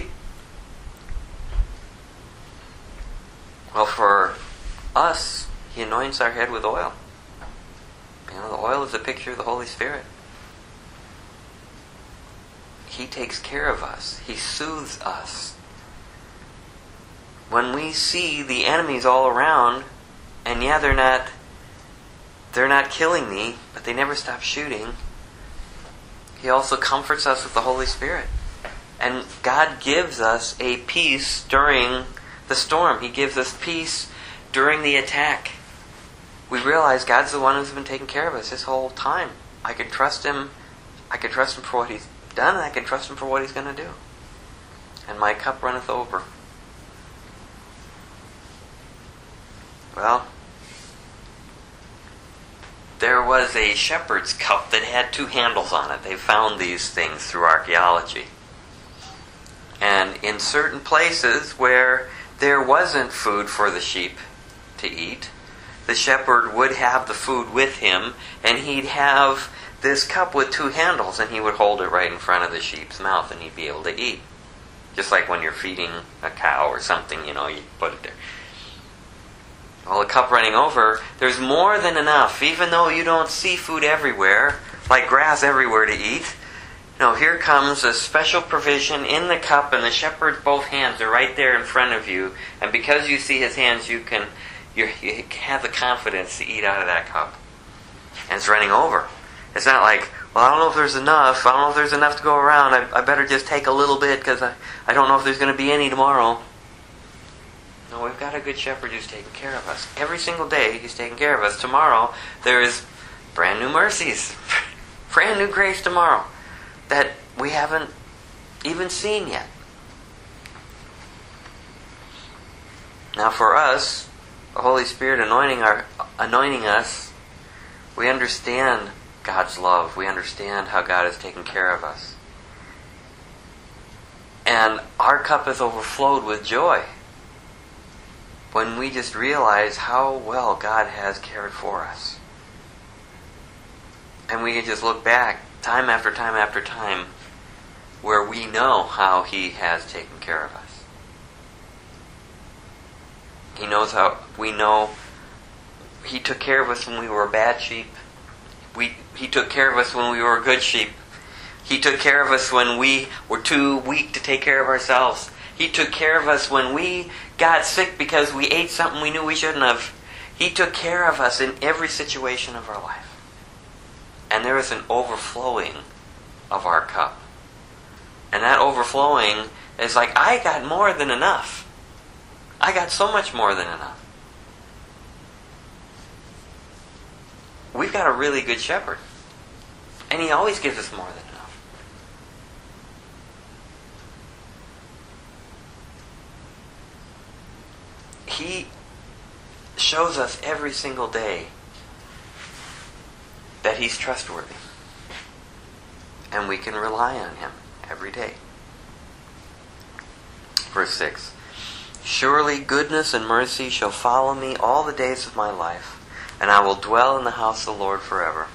Well, for us, He anoints our head with oil. You know, the oil is a picture of the Holy Spirit. He takes care of us. He soothes us. When we see the enemies all around, and yeah, they're not they're not killing me, but they never stop shooting, He also comforts us with the Holy Spirit. And God gives us a peace during the storm. He gives us peace during the attack. We realize God's the one who's been taking care of us this whole time. I can trust Him. I can trust Him for what He's done, and I can trust Him for what He's going to do. And my cup runneth over. Well, there was a shepherd's cup that had two handles on it. They found these things through archaeology. And in certain places where there wasn't food for the sheep to eat, the shepherd would have the food with him, and he'd have this cup with two handles, and he would hold it right in front of the sheep's mouth, and he'd be able to eat. Just like when you're feeding a cow or something, you know, you put it there. Well, the cup running over, there's more than enough. Even though you don't see food everywhere, like grass everywhere to eat, no, here comes a special provision in the cup, and the shepherd's both hands are right there in front of you. And because you see his hands, you can you're, you have the confidence to eat out of that cup. And it's running over. It's not like, well, I don't know if there's enough. I don't know if there's enough to go around. I, I better just take a little bit because I, I don't know if there's going to be any tomorrow. No, we've got a good shepherd who's taking care of us. Every single day, He's taking care of us. Tomorrow, there is brand new mercies. Brand new grace tomorrow that we haven't even seen yet. Now for us, the Holy Spirit anointing our anointing us, we understand God's love. We understand how God has taken care of us. And our cup is overflowed with joy when we just realize how well God has cared for us. And we can just look back, time after time after time, where we know how He has taken care of us. He knows how, we know He took care of us when we were bad sheep. We, he took care of us when we were good sheep. He took care of us when we were too weak to take care of ourselves. He took care of us when we got sick because we ate something we knew we shouldn't have. He took care of us in every situation of our life. And there is an overflowing of our cup. And that overflowing is like, I got more than enough. I got so much more than enough. We've got a really good shepherd. And He always gives us more than enough. He shows us every single day that He's trustworthy. And we can rely on Him every day. Verse six. Surely goodness and mercy shall follow me all the days of my life, and I will dwell in the house of the Lord forever.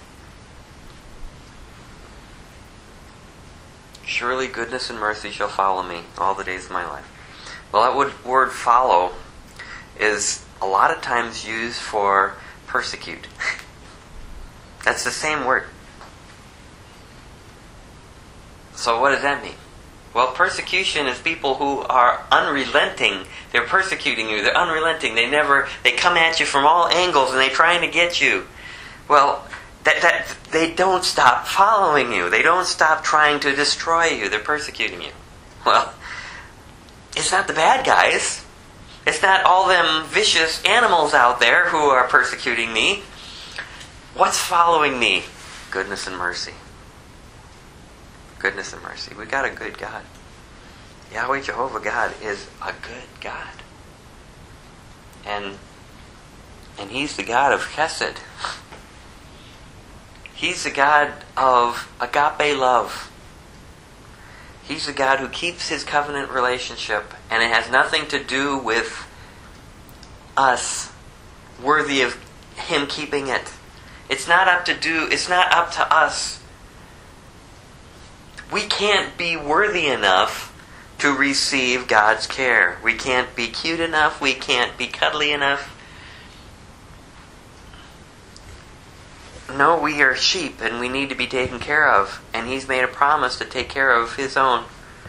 Surely goodness and mercy shall follow me all the days of my life. Well, that word, word follow is a lot of times used for persecute. That's the same word. So what does that mean? Well, persecution is people who are unrelenting. They're persecuting you. They're unrelenting. They never, they come at you from all angles and they're trying to get you. Well, that, that they don't stop following you. They don't stop trying to destroy you. They're persecuting you. Well, it's not the bad guys. It's not all them vicious animals out there who are persecuting me. What's following me? Goodness and mercy. Goodness and mercy. We got a good God. Yahweh Jehovah God is a good God. And and He's the God of chesed. He's the God of agape love. He's the God who keeps His covenant relationship, and it has nothing to do with us worthy of Him keeping it. It's not up to do it's not up to us. We can't be worthy enough to receive God's care. We can't be cute enough. We can't be cuddly enough. No, we are sheep and we need to be taken care of. And He's made a promise to take care of His own.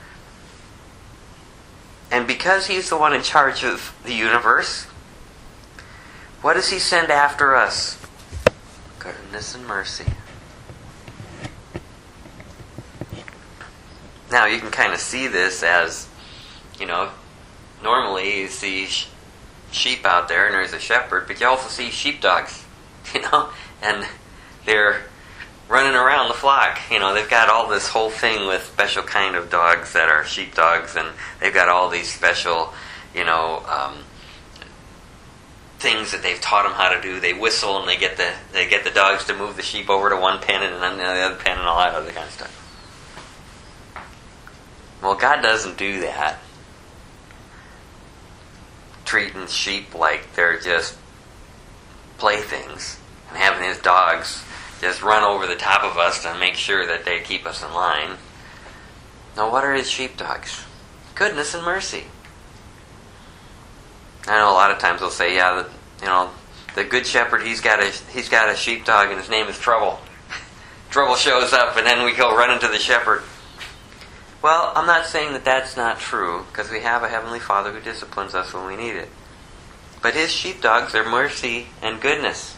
And because He's the one in charge of the universe, what does He send after us? Goodness and mercy. Now, you can kind of see this as, you know, normally you see sh- sheep out there and there's a shepherd, but you also see sheepdogs, you know, and they're running around the flock. You know, they've got all this whole thing with special kind of dogs that are sheepdogs, and they've got all these special, you know, um, things that they've taught them how to do. They whistle and they get the they get the dogs to move the sheep over to one pen and then the other pen and all that other kind of stuff. Well, God doesn't do that. Treating sheep like they're just playthings and having His dogs just run over the top of us to make sure that they keep us in line. Now, what are His sheepdogs? Goodness and mercy. I know a lot of times they'll say, yeah, the, you know, the good shepherd, he's got a he's got a sheepdog and his name is Trouble. Trouble shows up and then we go running to the shepherd. Well, I'm not saying that that's not true, because we have a Heavenly Father who disciplines us when we need it. But His sheepdogs are mercy and goodness.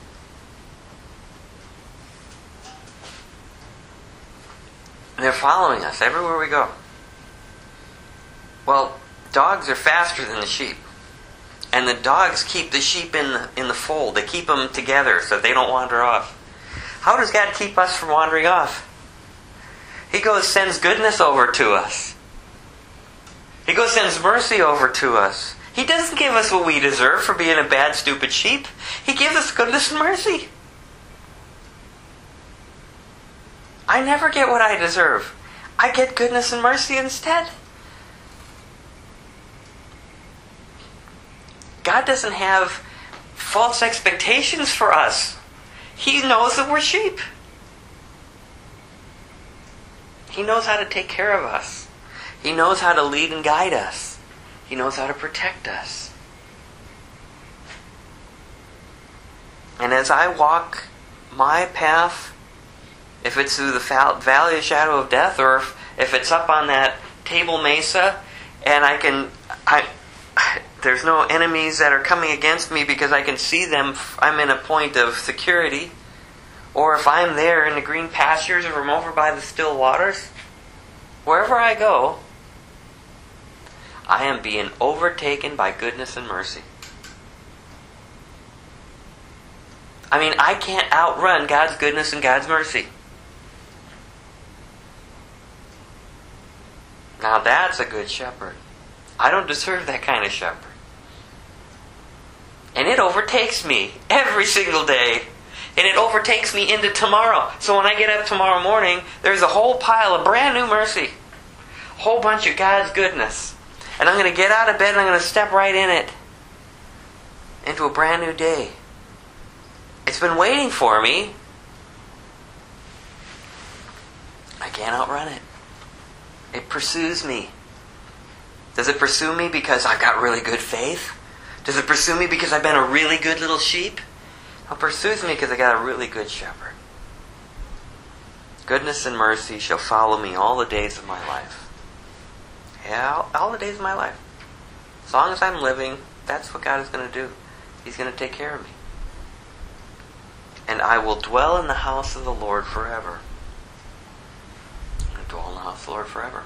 They're following us everywhere we go. Well, dogs are faster than the sheep. And the dogs keep the sheep in the, in the fold. They keep them together so they don't wander off. How does God keep us from wandering off? He goes, sends goodness over to us. He goes, sends mercy over to us. He doesn't give us what we deserve for being a bad, stupid sheep. He gives us goodness and mercy. I never get what I deserve. I get goodness and mercy instead. God doesn't have false expectations for us. He knows that we're sheep. He knows how to take care of us. He knows how to lead and guide us. He knows how to protect us. And as I walk my path, if it's through the valley of shadow of death, or if, if it's up on that table mesa, and I can, I, there's no enemies that are coming against me because I can see them, I'm in a point of security. Or if I'm there in the green pastures, or I'm over by the still waters, wherever I go, I am being overtaken by goodness and mercy. I mean, I can't outrun God's goodness and God's mercy. Now that's a good shepherd. I don't deserve that kind of shepherd. And it overtakes me every single day. And it overtakes me into tomorrow. So when I get up tomorrow morning, there's a whole pile of brand new mercy. A whole bunch of God's goodness. And I'm going to get out of bed and I'm going to step right in it. Into a brand new day. It's been waiting for me. I can't outrun it. It pursues me. Does it pursue me because I've got really good faith? Does it pursue me because I've been a really good little sheep? It pursues me because I got a really good shepherd. Goodness and mercy shall follow me all the days of my life. Yeah, all, all the days of my life. As long as I'm living, that's what God is going to do. He's going to take care of me. And I will dwell in the house of the Lord forever. I'm going to dwell in the house of the Lord forever.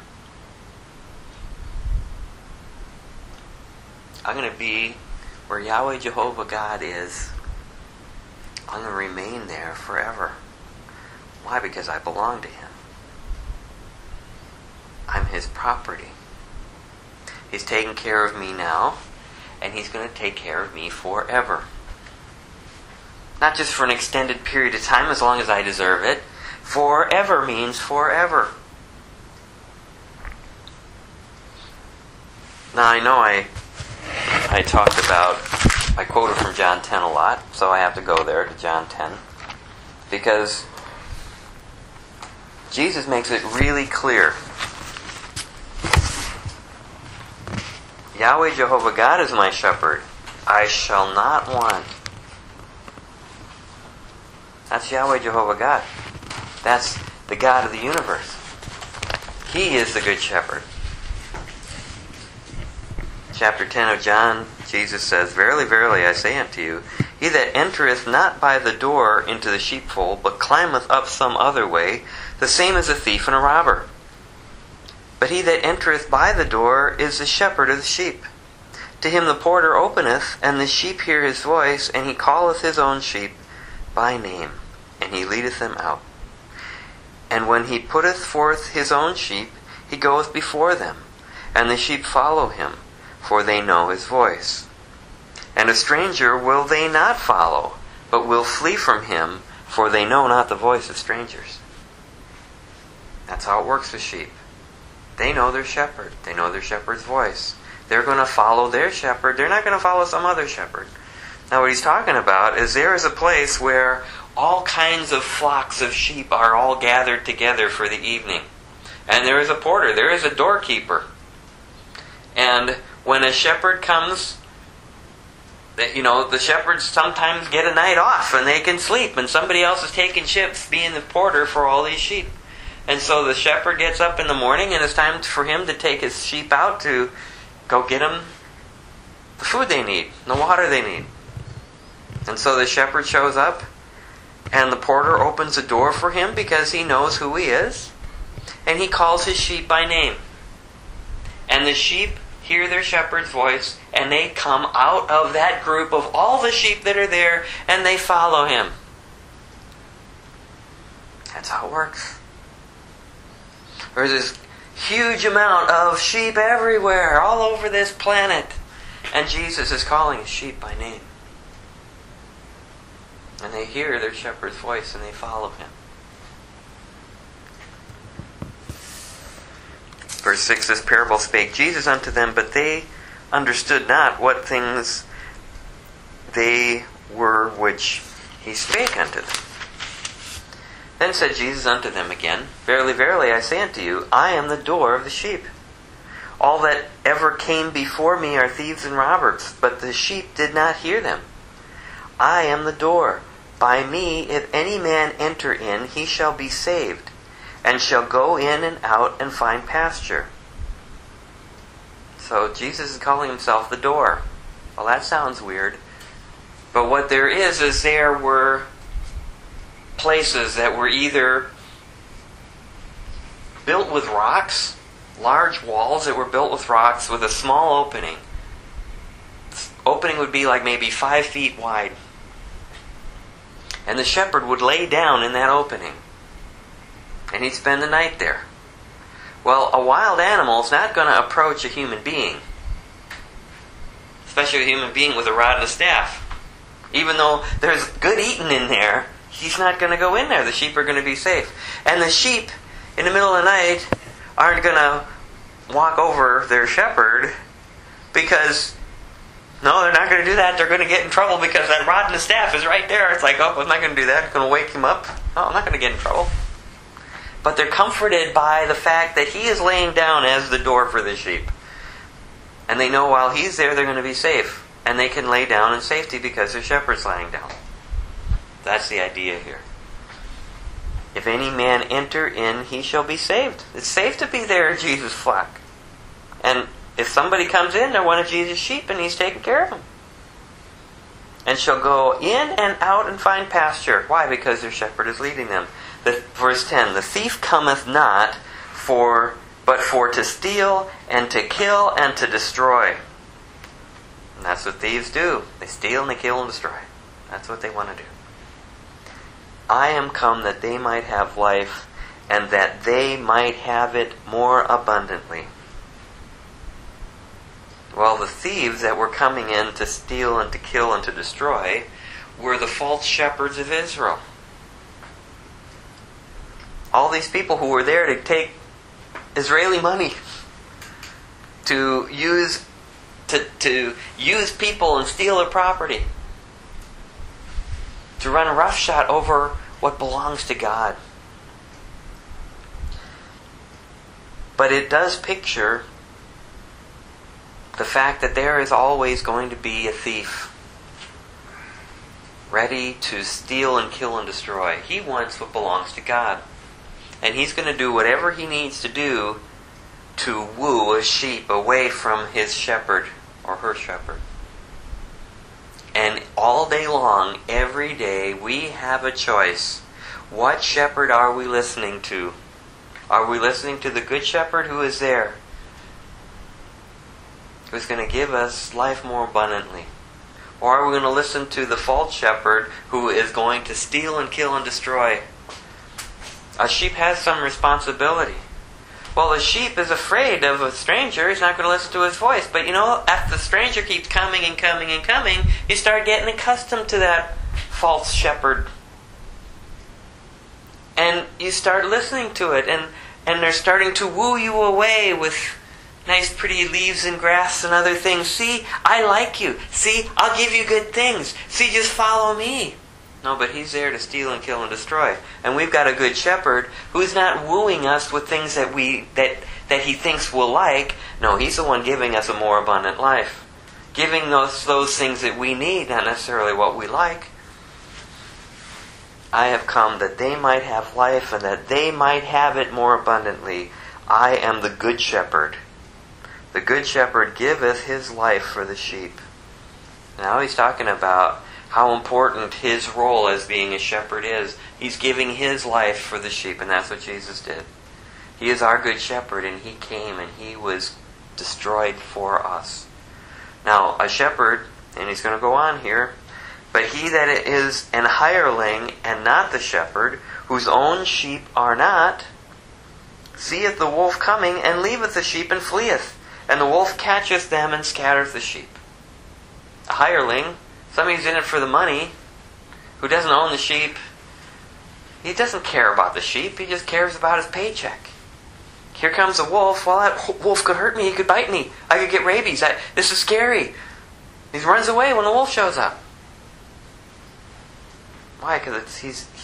I'm going to be where Yahweh Jehovah God is. I'm going to remain there forever. Why? Because I belong to Him. I'm His property. He's taking care of me now, and He's going to take care of me forever. Not just for an extended period of time, as long as I deserve it. Forever means forever. Now I know I I talked about, I quoted from John ten a lot, so I have to go there to John ten. Because Jesus makes it really clear. Yahweh Jehovah God is my shepherd. I shall not want. That's Yahweh Jehovah God. That's the God of the universe. He is the good shepherd. Chapter ten of John, Jesus says, Verily, verily, I say unto you, he that entereth not by the door into the sheepfold, but climbeth up some other way, the same is a thief and a robber. But he that entereth by the door is the shepherd of the sheep. To him the porter openeth, and the sheep hear his voice, and he calleth his own sheep by name, and he leadeth them out. And when he putteth forth his own sheep, he goeth before them, and the sheep follow him, for they know his voice. And a stranger will they not follow, but will flee from him, for they know not the voice of strangers. That's how it works with sheep. They know their shepherd. They know their shepherd's voice. They're going to follow their shepherd. They're not going to follow some other shepherd. Now what he's talking about is there is a place where all kinds of flocks of sheep are all gathered together for the evening. And there is a porter. There is a doorkeeper. And when a shepherd comes, you know, the shepherds sometimes get a night off and they can sleep. And somebody else is taking shifts being the porter for all these sheep. And so the shepherd gets up in the morning and it's time for him to take his sheep out to go get them the food they need, the water they need. And so the shepherd shows up and the porter opens the door for him because he knows who he is. And he calls his sheep by name. And the sheep hear their shepherd's voice and they come out of that group of all the sheep that are there and they follow him. That's how it works. There's this huge amount of sheep everywhere, all over this planet. And Jesus is calling his sheep by name. And they hear their shepherd's voice and they follow him. Verse six, this parable spake Jesus unto them, but they understood not what things they were which he spake unto them. Then said Jesus unto them again, Verily, verily, I say unto you, I am the door of the sheep. All that ever came before me are thieves and robbers, but the sheep did not hear them. I am the door. By me, if any man enter in, he shall be saved, and shall go in and out and find pasture. So Jesus is calling himself the door. Well, that sounds weird. But what there is, is there were places that were either built with rocks, large walls that were built with rocks with a small opening. Opening would be like maybe five feet wide. And the shepherd would lay down in that opening. And he'd spend the night there. Well, a wild animal is not going to approach a human being. Especially a human being with a rod and a staff. Even though there's good eating in there, he's not going to go in there. The sheep are going to be safe. And the sheep, in the middle of the night, aren't going to walk over their shepherd because, no, they're not going to do that. They're going to get in trouble because that rod and the staff is right there. It's like, oh, I'm not going to do that. I'm going to wake him up. Oh, I'm not going to get in trouble. But they're comforted by the fact that he is laying down as the door for the sheep. And they know while he's there, they're going to be safe. And they can lay down in safety because their shepherd's laying down. That's the idea here. If any man enter in, he shall be saved. It's safe to be there in Jesus' flock. And if somebody comes in, they're one of Jesus' sheep and he's taking care of them. And shall go in and out and find pasture. Why? Because their shepherd is leading them. The, verse ten, the thief cometh not for but for to steal and to kill and to destroy. And that's what thieves do. They steal and they kill and destroy. That's what they want to do. I am come that they might have life, and that they might have it more abundantly. Well, the thieves that were coming in to steal and to kill and to destroy were the false shepherds of Israel. All these people who were there to take Israeli money, to use to, to use people and steal their property, to run roughshod over what belongs to God. But it does picture the fact that there is always going to be a thief ready to steal and kill and destroy. He wants what belongs to God. And he's going to do whatever he needs to do to woo a sheep away from his shepherd or her shepherd. And all day long, every day, we have a choice. What shepherd are we listening to? Are we listening to the good shepherd who is there, who's going to give us life more abundantly? Or are we going to listen to the false shepherd who is going to steal and kill and destroy? A sheep has some responsibility. Well, the sheep is afraid of a stranger. He's not going to listen to his voice. But you know, after the stranger keeps coming and coming and coming, you start getting accustomed to that false shepherd. And you start listening to it. And, and they're starting to woo you away with nice pretty leaves and grass and other things. See, I like you. See, I'll give you good things. See, just follow me. No, but he's there to steal and kill and destroy. And we've got a good shepherd who's not wooing us with things that we that, that he thinks we'll like. No, he's the one giving us a more abundant life. Giving those those things that we need, not necessarily what we like. I have come that they might have life and that they might have it more abundantly. I am the good shepherd. The good shepherd giveth his life for the sheep. Now he's talking about how important his role as being a shepherd is. He's giving his life for the sheep, and that's what Jesus did. He is our good shepherd, and he came and he was destroyed for us. Now, a shepherd, and he's going to go on here, but he that is an hireling and not the shepherd, whose own sheep are not, seeth the wolf coming, and leaveth the sheep and fleeth. And the wolf catcheth them and scattereth the sheep. A hireling, somebody who's in it for the money, who doesn't own the sheep, he doesn't care about the sheep, he just cares about his paycheck. Here comes a wolf. Well, that wolf could hurt me, he could bite me, I could get rabies, I, this is scary. He runs away when the wolf shows up. Why? Because he's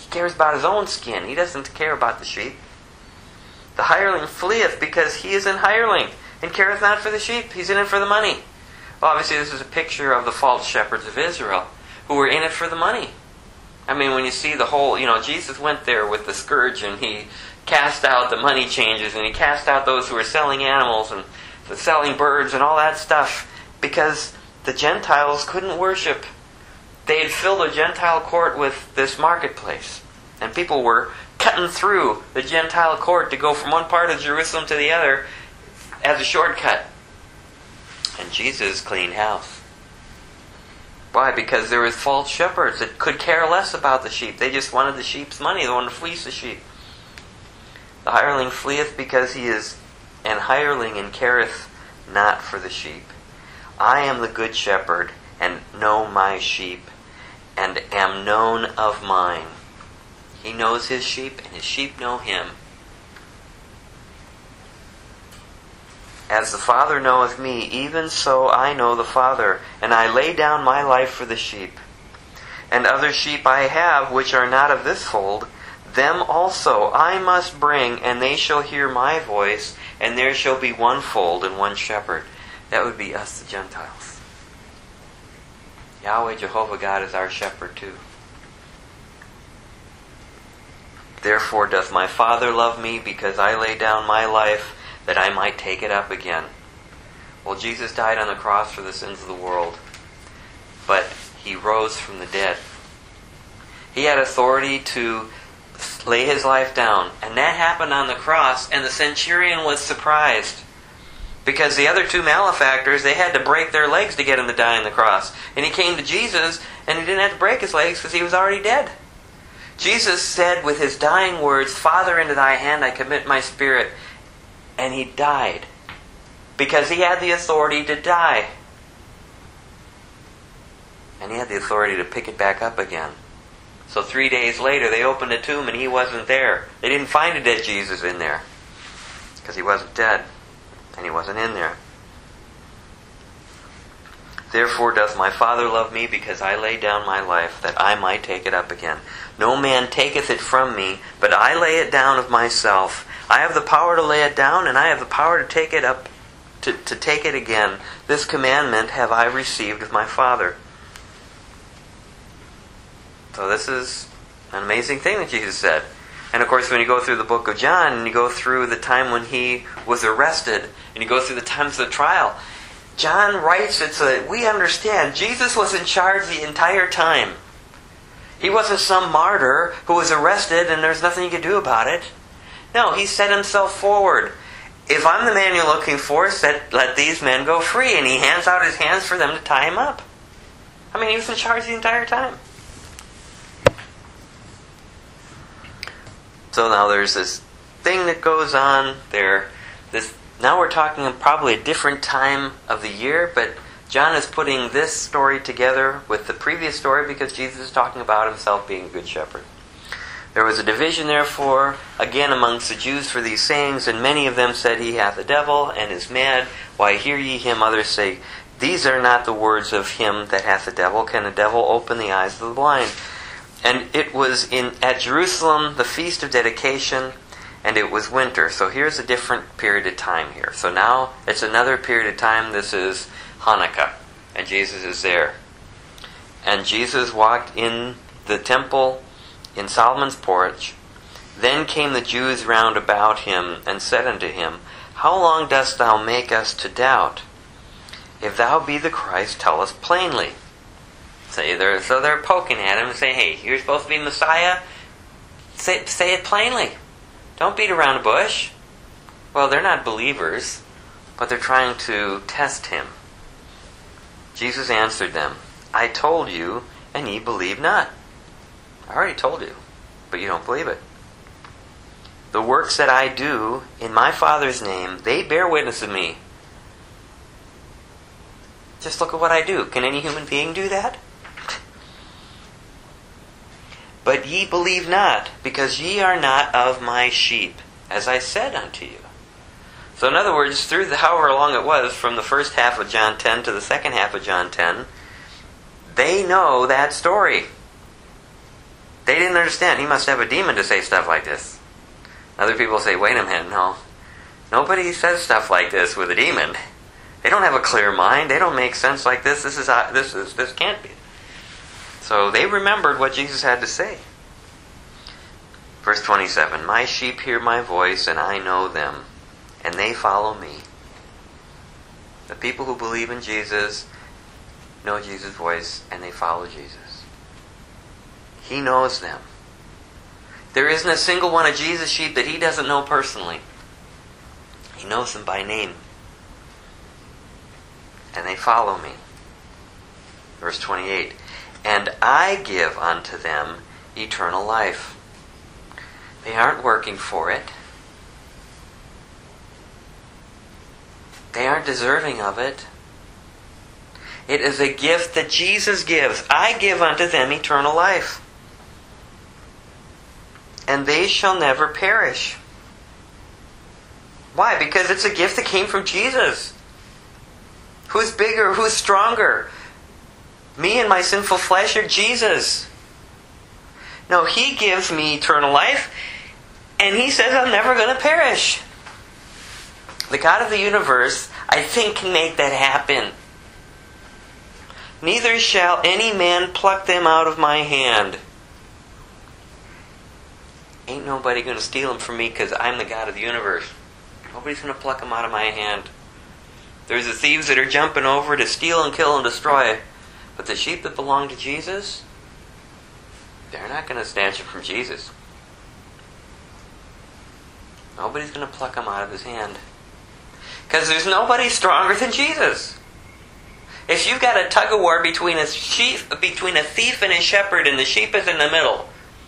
cares about his own skin. He doesn't care about the sheep. The hireling fleeth because he is an hireling, and careth not for the sheep. He's in it for the money. Well, obviously this is a picture of the false shepherds of Israel, who were in it for the money. I mean, when you see the whole, you know, Jesus went there with the scourge, and he cast out the money changers, and he cast out those who were selling animals, and selling birds, and all that stuff, because the Gentiles couldn't worship. They had filled a Gentile court with this marketplace. And people were cutting through the Gentile court to go from one part of Jerusalem to the other as a shortcut. And Jesus cleaned house. Why? Because there was false shepherds that could care less about the sheep. They just wanted the sheep's money. They wanted to fleece the sheep. The hireling fleeth because he is an hireling and careth not for the sheep. I am the good shepherd, and know my sheep, and am known of mine. He knows his sheep, and his sheep know him. As the Father knoweth me, even so I know the Father, and I lay down my life for the sheep. And other sheep I have, which are not of this fold, them also I must bring, and they shall hear my voice, and there shall be one fold and one shepherd. That would be us, the Gentiles. Yahweh, Jehovah God, is our shepherd too. Therefore doth my Father love me, because I lay down my life, that I might take it up again. Well, Jesus died on the cross for the sins of the world, but he rose from the dead. He had authority to lay his life down, and that happened on the cross, and the centurion was surprised. Because the other two malefactors, they had to break their legs to get him to die on the cross. And he came to Jesus, and he didn't have to break his legs because he was already dead. Jesus said with his dying words, Father, into thy hand I commit my spirit. And he died. Because he had the authority to die. And he had the authority to pick it back up again. So three days later, they opened a tomb and he wasn't there. They didn't find a dead Jesus in there. Because he wasn't dead. And he wasn't in there. Therefore doth my Father love me, because I lay down my life, that I might take it up again. No man taketh it from me, but I lay it down of myself. I have the power to lay it down, and I have the power to take it up, to, to take it again. This commandment have I received of my Father. So this is an amazing thing that Jesus said. And of course, when you go through the book of John, and you go through the time when he was arrested, and you go through the times of the trial, John writes it so that we understand Jesus was in charge the entire time. He wasn't some martyr who was arrested and there's nothing you could do about it. No, he set himself forward. If I'm the man you're looking for, set, let these men go free. And he hands out his hands for them to tie him up. I mean, he was in charge the entire time. So now there's this thing that goes on there. This now we're talking probably a different time of the year, but John is putting this story together with the previous story because Jesus is talking about himself being a good shepherd. There was a division, therefore, again amongst the Jews for these sayings, and many of them said, He hath a devil, and is mad. Why hear ye him? Others say, These are not the words of him that hath a devil. Can a devil open the eyes of the blind? And it was in at Jerusalem, the feast of dedication, and it was winter. So here's a different period of time here. So now it's another period of time. This is Hanukkah, and Jesus is there. And Jesus walked in the temple in Solomon's porch. Then came the Jews round about him, and said unto him, How long dost thou make us to doubt? If thou be the Christ, tell us plainly. Say they're, so they're poking at him and say, Hey, you're supposed to be Messiah? Say, say it plainly. Don't beat around the bush. Well, they're not believers, but they're trying to test him. Jesus answered them, I told you, and ye believe not. I already told you, but you don't believe it. The works that I do in my Father's name, they bear witness of me. Just look at what I do. Can any human being do that? But ye believe not, because ye are not of my sheep, as I said unto you. So in other words, through the however long it was, from the first half of John ten to the second half of John ten, they know that story. They didn't understand. He must have a demon to say stuff like this. Other people say, wait a minute, no. Nobody says stuff like this with a demon. They don't have a clear mind. They don't make sense like this. This is this is this can't be. So they remembered what Jesus had to say. Verse twenty-seven, my sheep hear my voice, and I know them, and they follow me. The people who believe in Jesus know Jesus' voice, and they follow Jesus. He knows them. There isn't a single one of Jesus' sheep that He doesn't know personally. He knows them by name. And they follow me. Verse twenty-eight, and I give unto them eternal life. They aren't working for it. They aren't deserving of it. It is a gift that Jesus gives. I give unto them eternal life. And they shall never perish. Why? Because it's a gift that came from Jesus. Who's bigger? Who's stronger? Me and my sinful flesh or Jesus? No, He gives me eternal life, and He says I'm never going to perish. The God of the universe, I think, can make that happen. Neither shall any man pluck them out of my hand. Ain't nobody going to steal them from me because I'm the God of the universe. Nobody's going to pluck them out of my hand. There's the thieves that are jumping over to steal and kill and destroy. But the sheep that belong to Jesus, they're not going to snatch them from Jesus. Nobody's going to pluck them out of His hand. Because there's nobody stronger than Jesus. If you've got a tug of war between a sheep, between a thief and a shepherd, and the sheep is in the middle,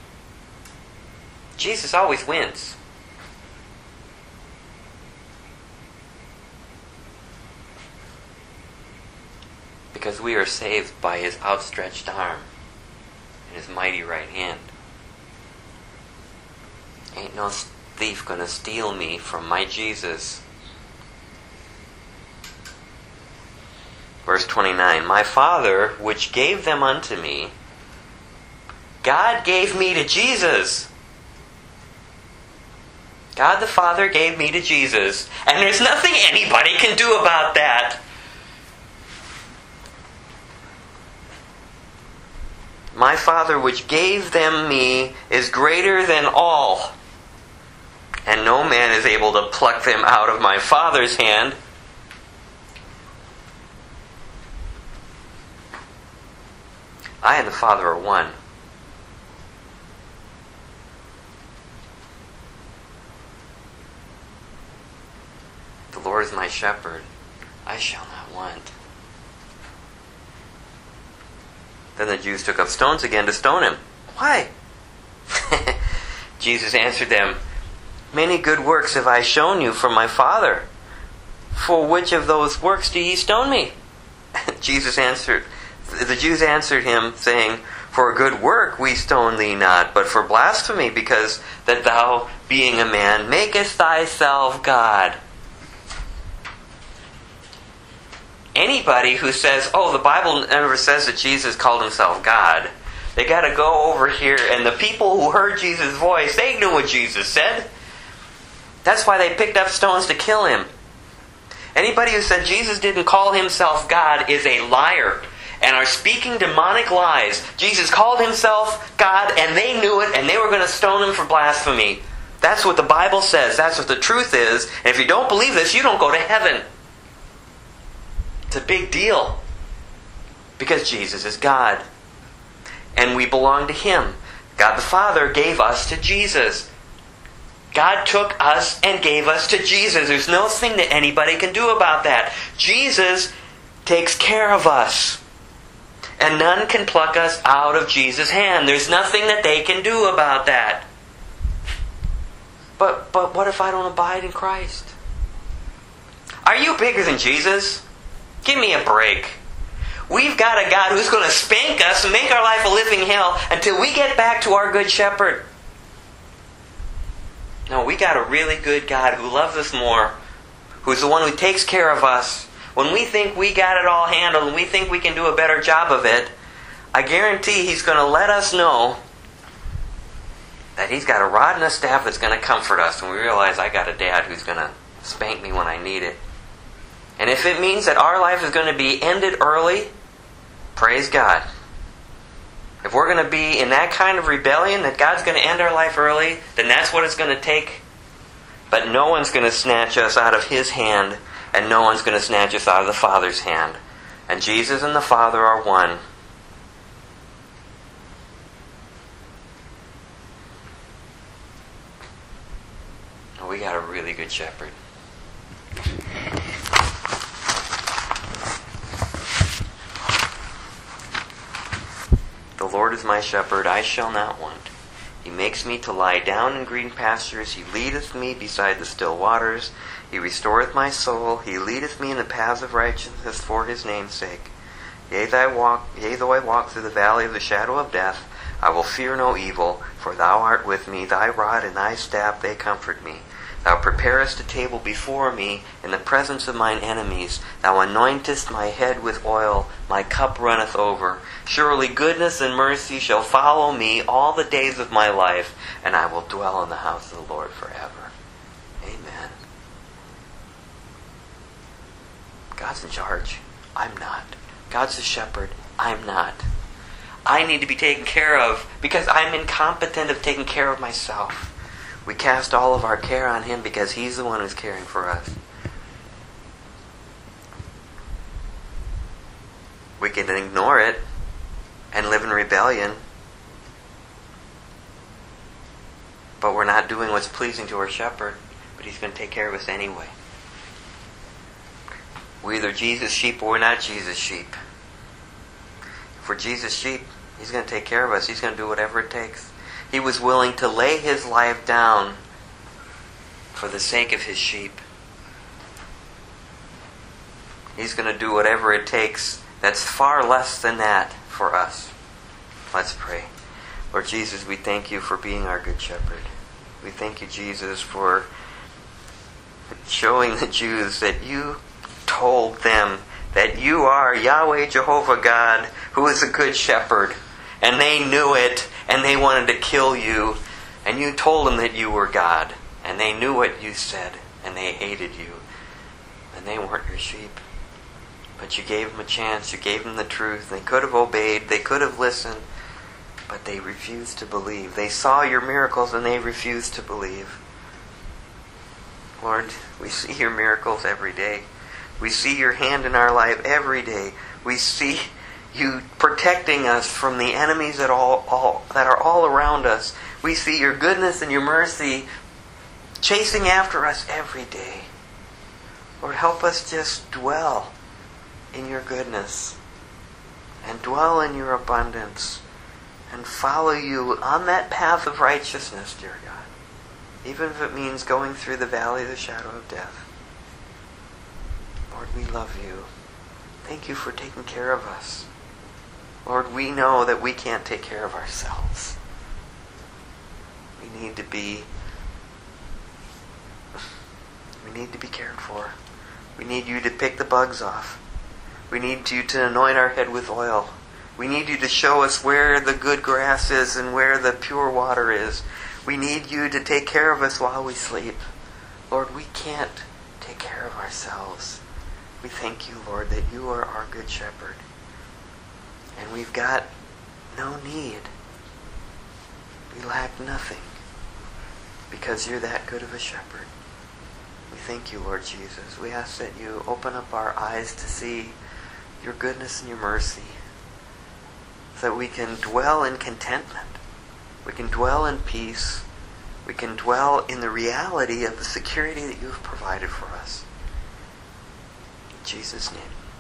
Jesus always wins. Because we are saved by His outstretched arm and His mighty right hand. Ain't no thief gonna steal me from my Jesus. Verse twenty-nine, my Father, which gave them unto me, God gave me to Jesus. God the Father gave me to Jesus. And there's nothing anybody can do about that. My Father which gave them me is greater than all, and no man is able to pluck them out of my Father's hand. I and the Father are one. The Lord is my shepherd. I shall not want. Then the Jews took up stones again to stone Him. Why? Jesus answered them, many good works have I shown you from my Father. For which of those works do ye stone me? Jesus answered, the Jews answered Him, saying, for a good work we stone thee not, but for blasphemy, because that thou, being a man, makest thyself God. Anybody who says, oh, the Bible never says that Jesus called Himself God, they got to go over here, and the people who heard Jesus' voice, they knew what Jesus said. That's why they picked up stones to kill Him. Anybody who said Jesus didn't call Himself God is a liar and are speaking demonic lies. Jesus called Himself God, and they knew it, and they were going to stone Him for blasphemy. That's what the Bible says. That's what the truth is. And if you don't believe this, you don't go to heaven. It's a big deal. Because Jesus is God. And we belong to Him. God the Father gave us to Jesus. God took us and gave us to Jesus. There's no thing that anybody can do about that. Jesus takes care of us. And none can pluck us out of Jesus' hand. There's nothing that they can do about that. But, but what if I don't abide in Christ? Are you bigger than Jesus? Give me a break. We've got a God who's going to spank us and make our life a living hell until we get back to our good shepherd. No, we got a really good God who loves us more, who's the one who takes care of us. When we think we got it all handled and we think we can do a better job of it, I guarantee He's going to let us know that He's got a rod and a staff that's going to comfort us when we realize I got a dad who's going to spank me when I need it. And if it means that our life is going to be ended early, praise God. If we're going to be in that kind of rebellion that God's going to end our life early, then that's what it's going to take. But no one's going to snatch us out of His hand, and no one's going to snatch us out of the Father's hand. And Jesus and the Father are one. Oh, we got a really good shepherd. The Lord is my shepherd, I shall not want. He makes me to lie down in green pastures. He leadeth me beside the still waters. He restoreth my soul. He leadeth me in the paths of righteousness for His name's sake. Yea, though I walk, yea, though I walk through the valley of the shadow of death, I will fear no evil, for Thou art with me. Thy rod and Thy staff, they comfort me. Thou preparest a table before me in the presence of mine enemies. Thou anointest my head with oil. My cup runneth over. Surely goodness and mercy shall follow me all the days of my life, and I will dwell in the house of the Lord forever. Amen. God's in charge. I'm not. God's the shepherd. I'm not. I need to be taken care of because I'm incompetent of taking care of myself. We cast all of our care on Him because He's the one who's caring for us. We can ignore it and live in rebellion, but we're not doing what's pleasing to our shepherd, but He's going to take care of us anyway. We're either Jesus' sheep or we're not Jesus' sheep. If we're Jesus' sheep, He's going to take care of us. He's going to do whatever it takes. He was willing to lay His life down for the sake of His sheep. He's going to do whatever it takes that's far less than that for us. Let's pray. Lord Jesus, we thank You for being our good shepherd. We thank You, Jesus, for showing the Jews that You told them that You are Yahweh Jehovah God, who is a good shepherd. And they knew it, and they wanted to kill You. And You told them that You were God. And they knew what You said, and they hated You. And they weren't Your sheep. But You gave them a chance. You gave them the truth. They could have obeyed. They could have listened. But they refused to believe. They saw Your miracles, and they refused to believe. Lord, we see Your miracles every day. We see Your hand in our life every day. We see You protecting us from the enemies that all, all that are all around us. We see Your goodness and Your mercy chasing after us every day. Lord, help us just dwell in Your goodness and dwell in Your abundance and follow You on that path of righteousness, dear God, even if it means going through the valley of the shadow of death. Lord, we love You. Thank You for taking care of us. Lord, we know that we can't take care of ourselves. We need to be we need to be cared for. We need You to pick the bugs off. We need You to anoint our head with oil. We need You to show us where the good grass is and where the pure water is. We need You to take care of us while we sleep. Lord, we can't take care of ourselves. We thank You, Lord, that You are our good shepherd. And we've got no need. We lack nothing because You're that good of a shepherd. We thank You, Lord Jesus. We ask that You open up our eyes to see Your goodness and Your mercy, so that we can dwell in contentment. We can dwell in peace. We can dwell in the reality of the security that You have provided for us. In Jesus' name.